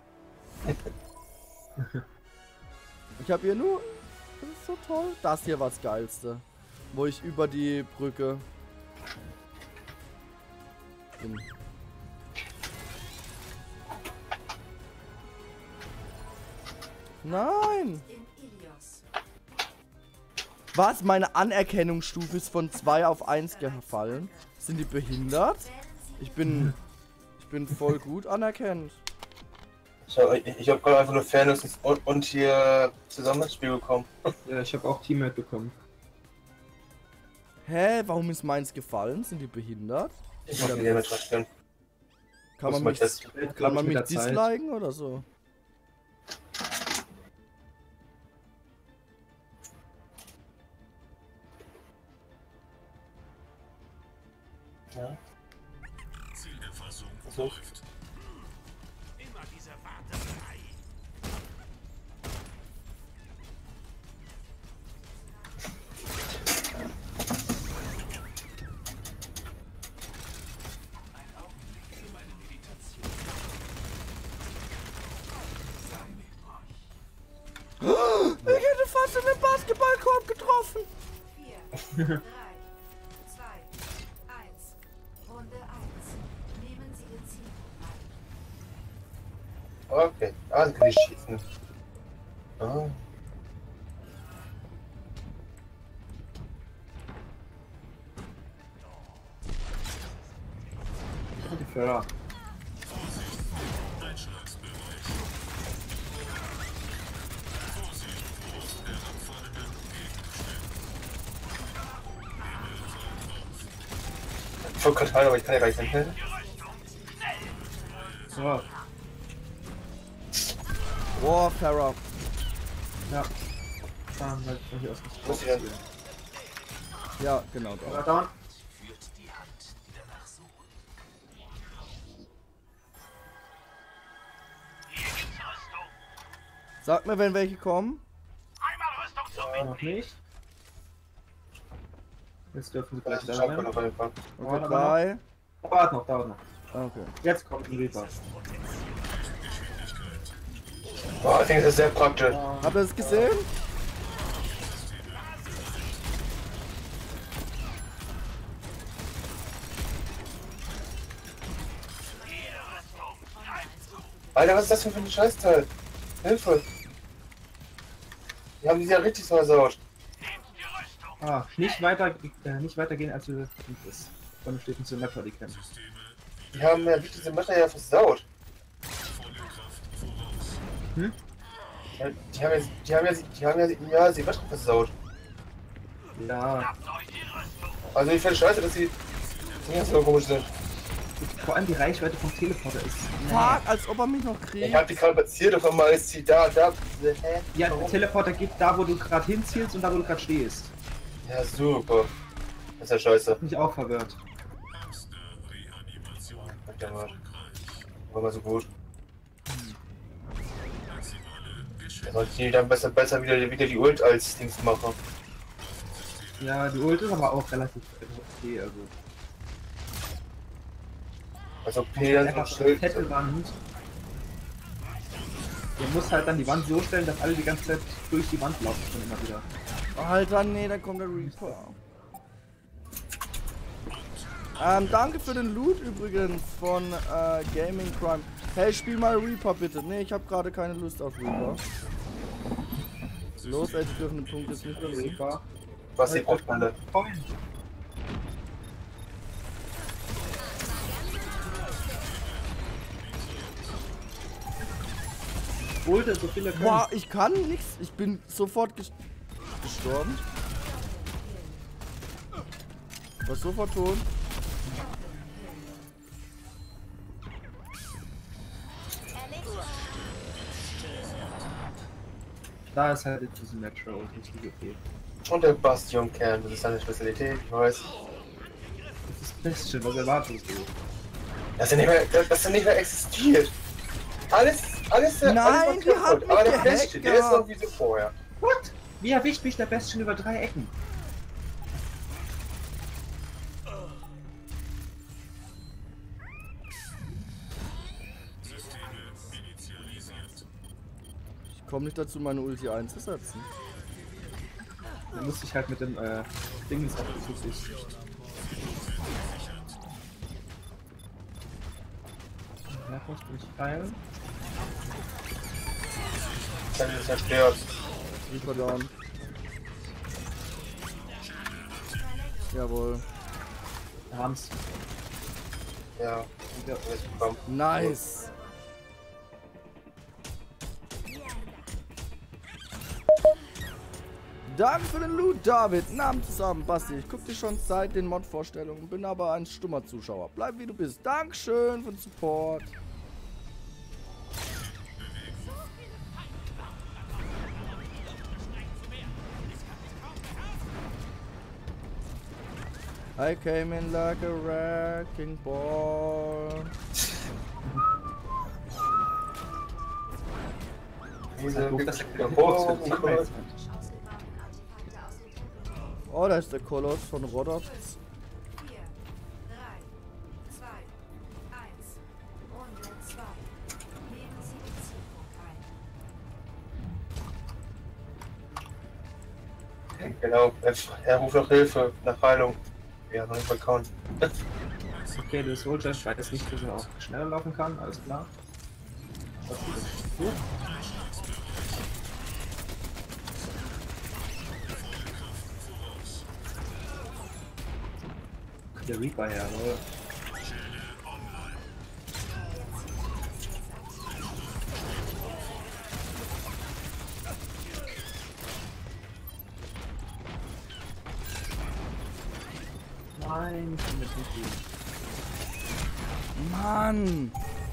S1: Ich habe hier nur... Das ist so toll. Das hier war das Geilste. Wo ich über die Brücke... bin. Nein! Was? Meine Anerkennungsstufe ist von 2 auf 1 gefallen? Sind die behindert? Ich bin voll gut anerkannt.
S7: Ich hab gerade einfach nur Fairness und hier zusammen ins Spiel bekommen.
S8: Ja, ich habe auch Teammate bekommen.
S1: Hä, warum ist meins gefallen? Sind die behindert?
S7: Ich muss mit dem spielen.
S1: Kann
S7: Muss
S1: man
S7: mal
S1: mich,
S7: testen.
S1: kann man
S8: mit
S1: mich
S8: der Zeit.
S1: disliken oder so?
S7: Ja.
S3: Zielerfassung
S7: So.
S3: läuft.
S9: Immer diese Warterei.
S1: Ich hätte fast in den Basketballkorb getroffen.
S4: 4, 3, 2, 1. Runde 1. Nehmen Sie Ihr Ziel ein.
S7: Okay. Ah, sie kann ich schießen. Ah.
S8: Die Förder.
S3: Einschlagsbereich. Vorsicht vor herabfallenden Gegenständen.
S7: Ich wollte gerade heilen, aber ich kann ja gar nicht hinhelfen.
S8: So,
S1: Boah, Farah.
S8: ja. Dann halt von hier aus nicht
S7: Muss ich denn?
S1: Ja, genau da.
S8: down.
S1: Sag mir, wenn welche kommen.
S8: Noch nicht. Jetzt dürfen sie
S7: Das
S8: gleich
S7: ist
S8: da
S7: Shotgun
S8: sein.
S7: auf jeden Fall.
S1: Okay,
S8: aber
S1: 3.
S8: Dauert noch.
S1: Okay.
S8: Jetzt kommt ein Reaper.
S7: Boah, ich denke, das ist sehr praktisch.
S1: Habt ihr das gesehen?
S7: Alter, was ist das für ein Scheißteil? Hilfe! Die haben die ja richtig versaut.
S8: Ah, nicht weitergehen, als du ist. Dann steht ein Senator, die kennen.
S7: Die haben ja wirklich diese Matter ja versaut.
S3: Volle Kraft voraus.
S8: Hm?
S7: Die haben ja sie Matter versaut.
S8: Ja,
S7: Also ich finde scheiße, dass sie ja, so komisch sind.
S8: vor allem die Reichweite vom Teleporter ist.
S1: Fuck, als ob er mich noch
S7: Ich
S1: kriegt.
S7: hab die gerade platziert, auf einmal ist sie da. Hä?
S8: Ja, der
S7: Warum?
S8: Teleporter geht da, wo du gerade hinzielst und da, wo du gerade stehst.
S7: Ja, super. Das ist ja scheiße.
S8: Hat mich auch verwirrt.
S3: Erste Reanimation
S7: Ja, Mann.
S3: erfolgreich.
S7: War mal so gut.
S3: Maximale
S7: Da
S3: Geschwindigkeit.
S7: sollte die dann besser wieder die Ult als Dings machen.
S8: Ja, die Ult ist aber auch relativ okay, also.
S7: Also P
S8: Einfach
S7: so
S8: so eine fette Wand. Der muss halt dann die Wand so stellen, dass alle die ganze Zeit durch die Wand laufen können immer wieder.
S1: Alter, nee, da kommt der Reaper. Danke für den Loot übrigens von Gaming Crime. Hey, spiel mal Reaper bitte. Nee, ich habe gerade keine Lust auf Reaper. Los, ey, die dürfen den Punkt jetzt nicht verlieren.
S8: Super.
S7: Was die braucht man da?
S8: Holte so viele können.
S1: Boah, ich kann nix. Ich bin sofort gestorben. War sofort tot.
S8: Da ist halt jetzt diese Metro und nicht die okay.
S7: Und der Bastion-Kern, das ist seine Spezialität, ich weiß.
S8: Das ist das Beste, was erwartest du?
S7: Dass er nicht mehr existiert. Alles
S1: Nein,
S7: alles
S1: die
S7: war
S1: hat
S7: kaputt.
S1: mich
S7: Aber der
S1: gehackt
S7: Beste, der ist noch
S1: gehabt.
S7: wie so vorher.
S8: What? Wie erwischt mich der Bestien über 3 Ecken?
S3: Systeme initialisiert.
S1: Ich komme nicht dazu, meine Ulti einzusetzen.
S8: Dann musste ich halt mit dem Dingens auf die Fuß. Ja, muss ich heilen.
S7: Dann ist er zerstört.
S1: Reaper down. Jawohl.
S8: Wir haben's.
S7: Ja, alles bekommen.
S1: Nice. Danke für den Loot, David. Namen zusammen, Basti. Ich guck dir schon seit den Mod-Vorstellungen, bin aber ein stummer Zuschauer. Bleib wie du bist. Dankeschön für den Support. I came in like a wrecking ball.
S7: Das ist der Boss.
S1: Oh, da ist der Koloss von Rodox.
S4: 4, 3, 2, 1. Runde 2. Nehmen Sie den Zielpunkt ein.
S7: Genau, er ruft nach Hilfe, nach Heilung. Ja, noch nicht bekommen.
S8: Okay, der Soldier, ich weiß nicht, dass er auch schneller laufen kann, alles klar. Das ist gut. Der Reaper her, oder? Nein, ich bin mit nicht.
S1: Mann!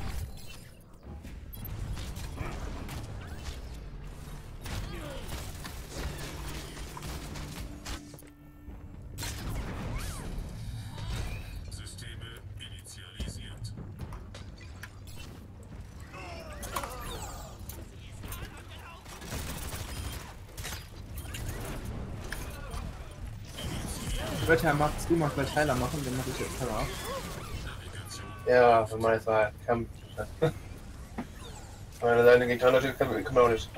S3: Systeme initialisiert.
S8: Welcher magst du mal gleich Heiler machen, dann mache ich jetzt Terra.
S7: Ja, wenn man jetzt mal kann. Meine Seite gegen natürlich kann man auch nicht.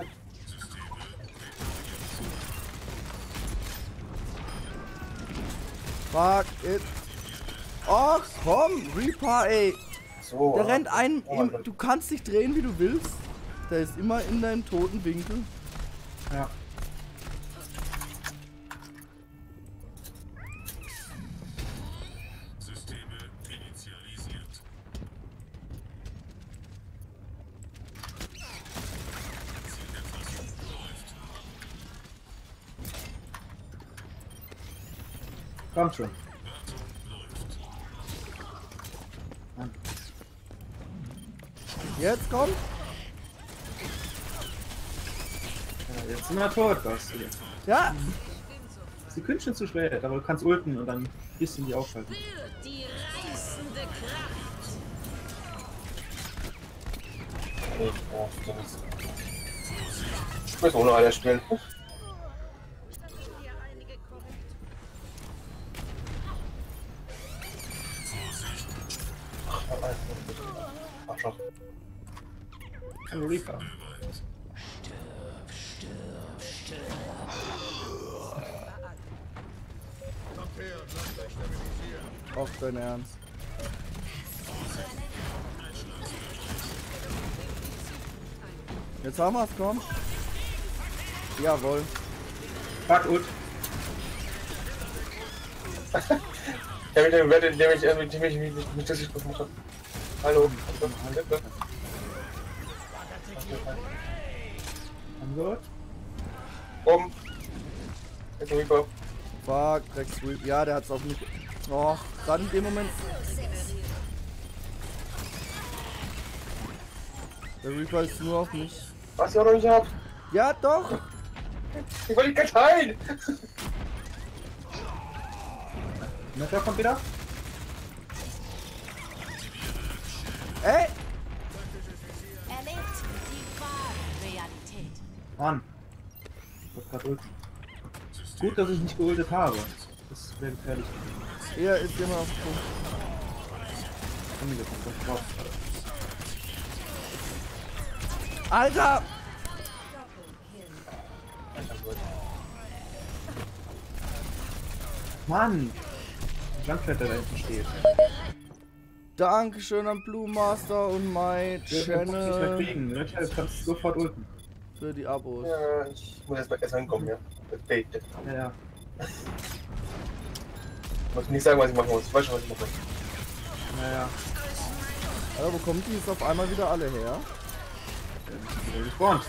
S1: Fuck it. Och, komm, Reaper, ey.
S7: So.
S1: Der rennt ein.
S7: Oh mein Gott.
S1: Du kannst dich drehen, wie du willst. Der ist immer in deinem toten Winkel.
S8: Ja.
S3: Systeme initialisiert. Zielerfassung läuft.
S8: Kommt schon.
S1: Jetzt kommt.
S8: Ja, jetzt sind wir tot, Basti.
S1: Ja.
S8: Sie können schon zu spät, aber du kannst ulten und dann ein bisschen die aufhalten.
S5: Für die reißende Kraft.
S7: Ich muss ohne einer spielen.
S5: Hier einige korrekt.
S7: Ach schon.
S8: Ein Reaper.
S1: Auf dein Ernst. Jetzt haben wir's, komm. Jawohl.
S8: Fuck, ult.
S7: Der mich das nicht gemacht hat. Hallo.
S8: Angot.
S7: Oben. Jetzt Reaper.
S1: Fuck, Rex Reaper. Ja, der hat's auf mich. Och, gerade in dem Moment. Der Reaper ist nur auf mich.
S7: Was ihr noch nicht habt?
S1: Ja, doch.
S7: Ich wollte dich gar heilen.
S8: Metal kommt wieder.
S1: Ey!
S4: Erlebt die wahre Realität.
S8: Mann. Ich wollte gerade ulten. Gut, dass ich nicht geultet habe. Das wäre gefährlich.
S1: Er ist immer auf Punkt.
S8: Komm wieder, kommt drauf.
S1: Alter!
S8: Mann! Die Landwetter da hinten steht.
S1: Dankeschön an Blue Master und My
S8: Ich
S1: Channel
S8: kriegen. Du kannst sofort ulten.
S1: für die Abos.
S7: Ja, ich muss erst ankommen, ja. Das Bait.
S8: Ja, ja.
S7: Ich muss nicht sagen, was ich machen muss. Ich weiß schon, was ich machen muss.
S8: Naja,
S1: Aber wo kommen die jetzt auf einmal wieder alle her?
S8: wieder gespawnt.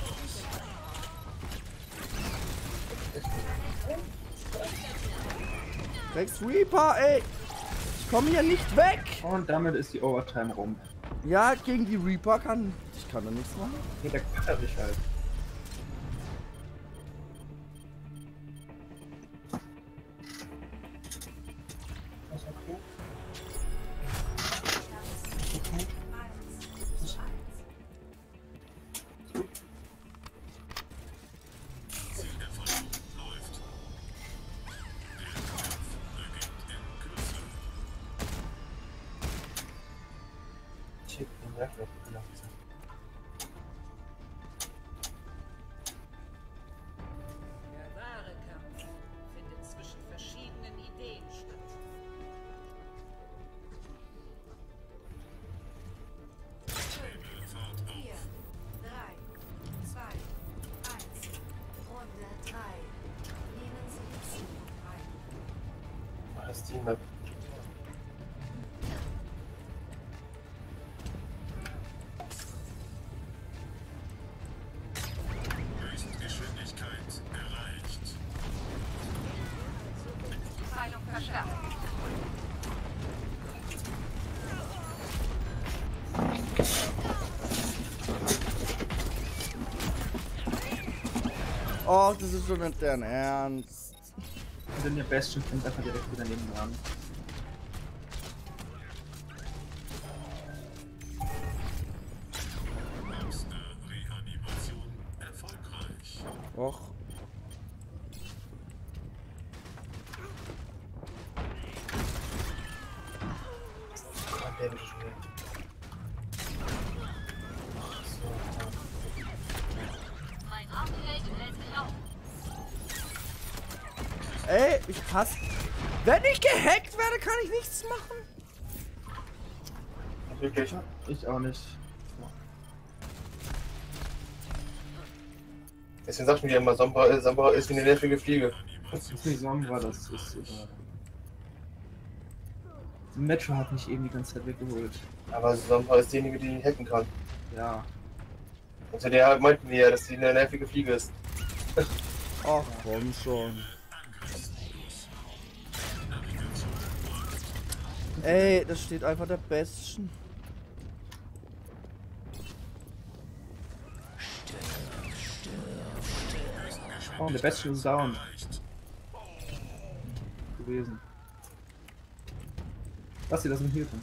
S1: Rex Reaper, ey! Ich komme hier nicht weg!
S8: Und damit ist die Overtime rum.
S1: Ja, gegen die Reaper kann ich da nichts machen.
S8: Geht der Cutter dich halt.
S5: Der wahre Kampf findet zwischen verschiedenen Ideen statt.
S4: 4, 3, 2, 1. Runde 3. Nehmen Sie die Zielung ein.
S7: Das Team-Map.
S3: Höchstgeschwindigkeit erreicht.
S2: Teilung verstärkt.
S1: Oh, das ist schon nicht deren Ernst.
S8: Und dann der Bastion kommt einfach direkt wieder neben dran.
S3: Erste Reanimation erfolgreich.
S1: Och.
S7: Gott, der ist schon wieder.
S2: Mein Upgrade lädt sich auf.
S1: Ey, ich hasse. Wenn ich gehackt werde, kann ich nichts machen.
S7: Wirklich?
S8: Ich auch nicht.
S7: Deswegen sagt mir ja immer, Sombra ist wie eine nervige Fliege.
S8: Das ist nicht Sombra, das ist. Metro hat mich eben die ganze Zeit weggeholt.
S7: Aber Sombra ist diejenige, die hacken kann.
S8: Ja.
S7: Und zu der meinten wir ja, dass sie eine nervige Fliege ist.
S1: Ach, komm schon. Ey, das steht einfach der Besten.
S8: Oh, der Bastion ist down. Gewesen. Lass dir das nicht helfen.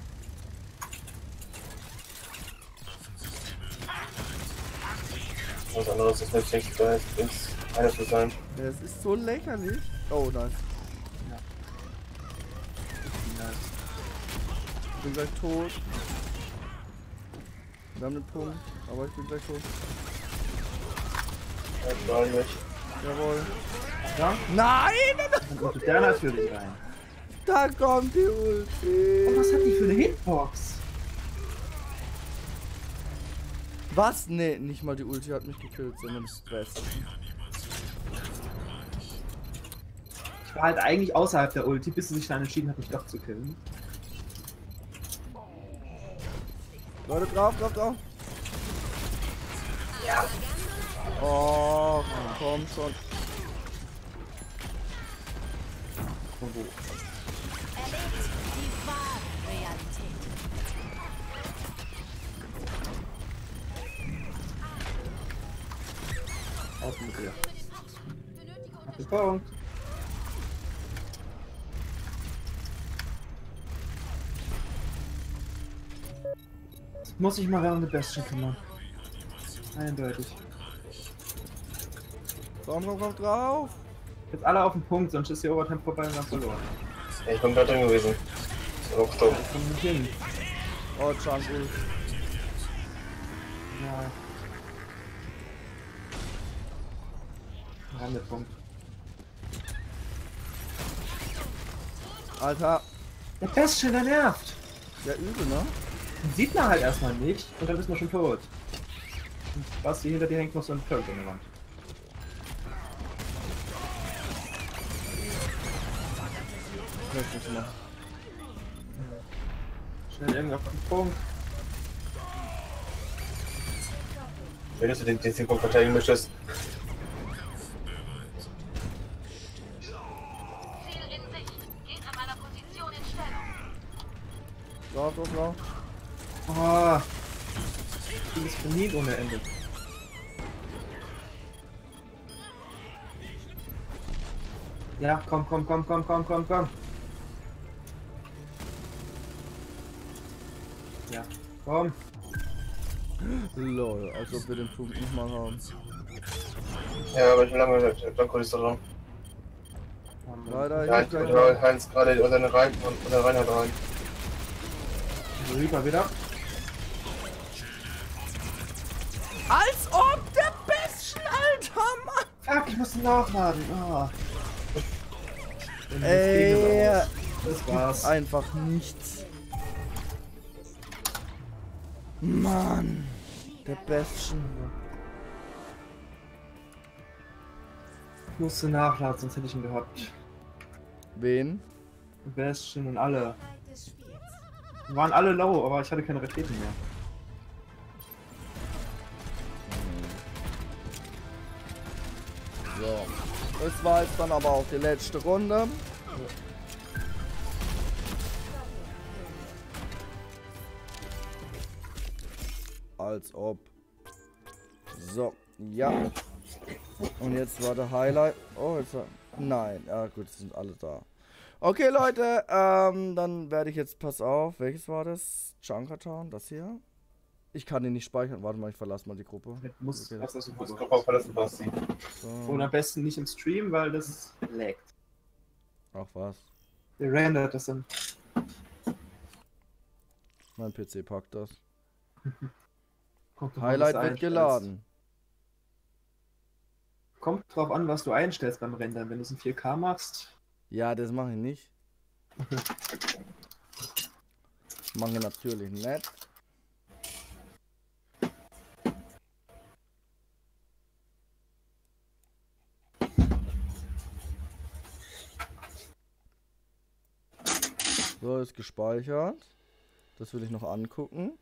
S7: Was anderes ist nicht, denke ich, da ist einer zu sein.
S1: Das ist so lächerlich. Oh, nice. Ich bin gleich tot. Wir haben den Punkt, aber ich bin gleich tot.
S7: Ja, gar nicht.
S1: Jawohl.
S8: Ja?
S1: Nein!
S8: Dann kommt der natürlich rein.
S1: Da kommt die Ulti.
S8: Und was hat die für eine Hitbox?
S1: Was? Nee, nicht mal die Ulti hat mich gekillt, sondern das Beste.
S8: Ich war halt eigentlich außerhalb der Ulti, bis sie sich dann entschieden hat, mich doch zu killen.
S1: Leute, drauf, drauf, drauf. Ja. Oh, komm schon.
S8: Von wo?
S4: Erlebt die wahre Realität.
S8: Aus mit dir. Hab den Punkt. Muss ich mal während der Bastion kümmern. Eindeutig.
S1: Komm, komm, komm drauf.
S8: Jetzt alle auf den Punkt, sonst ist die Overtime vorbei und wir haben verloren.
S7: Ja, ich bin gerade drin gewesen. Ist auch gestorben.
S8: Ich komm nicht hin.
S1: Oh, Chunk.
S8: Ja. Wir haben den Punkt.
S1: Alter.
S8: Der Bastion, der nervt.
S1: Ja, übel, ne?
S8: Den sieht man halt erstmal nicht und dann ist man schon tot. Und Basti, hinter dir hängt noch so ein Turret in der Wand.
S1: Möchte ich mal.
S8: Schnell irgendwo auf den Punkt.
S7: Wenn du den Punkt verteidigen möchtest.
S2: Ziel in Sicht. Geht an meiner Position in Stellung.
S1: Blau.
S8: Oh. Die ist verniet ohne Ende. Ja, komm. Ja, komm.
S1: Lol, als ob wir den Punkt nicht mal haben.
S7: Ja, aber ich bin lange Blanco ist da dran.
S1: Leider,
S7: Ja,
S1: ich
S7: ich bin Heinz gerade unter den Rein und der Reinhard rein.
S8: Reaper wieder.
S1: Als ob der Bestien, Alter, Mann!
S8: Fuck, ich muss nachladen. Oh.
S1: Ey,
S8: Das war's.
S1: einfach nichts. Mann, der Bestien.
S8: Ich musste nachladen, sonst hätte ich ihn gehabt.
S1: Wen?
S8: Bastion und alle. Wir waren alle low, aber ich hatte keine Raketen mehr.
S1: So, das war jetzt dann aber auch die letzte Runde. Als ob. So, ja. Und jetzt war der Highlight. Oh, jetzt war... Nein, ja gut, es sind alle da. Okay, Leute, dann werde ich jetzt, pass auf, welches war das? Junkertown, das hier? Ich kann den nicht speichern. Warte mal, ich verlasse mal die Gruppe.
S8: Du musst
S1: Okay.
S7: Gruppe verlassen, Basti.
S1: So.
S8: Und am besten nicht im Stream, weil das laggt.
S1: Ach was.
S8: Der rendert das dann.
S1: Mein PC packt das.
S8: Kommt drauf an,
S1: Highlight
S8: was du
S1: wird
S8: einstellst.
S1: geladen.
S8: Kommt drauf an, was du einstellst beim Rendern. Wenn du es in 4K machst.
S1: Ja, das mache ich nicht. Mache ich natürlich nicht. So, ist gespeichert. Das will ich noch angucken.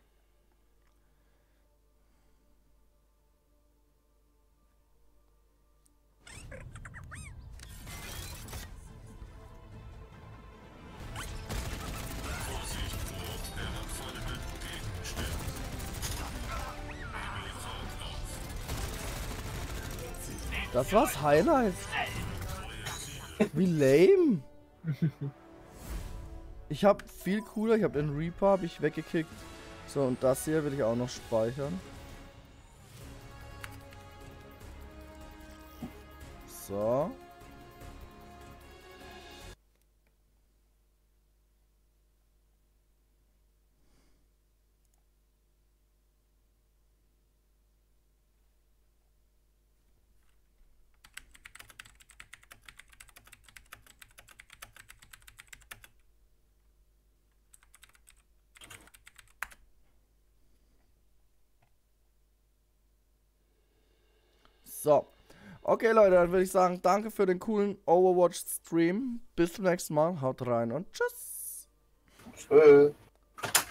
S1: Das war's Highlight. Wie lame. Ich hab viel cooler, ich hab den Reaper hab ich weggekickt. So, und das hier will ich auch noch speichern. So. So. Okay, Leute, dann würde ich sagen, danke für den coolen Overwatch-Stream. Bis zum nächsten Mal. Haut rein und tschüss.
S7: Tschüss.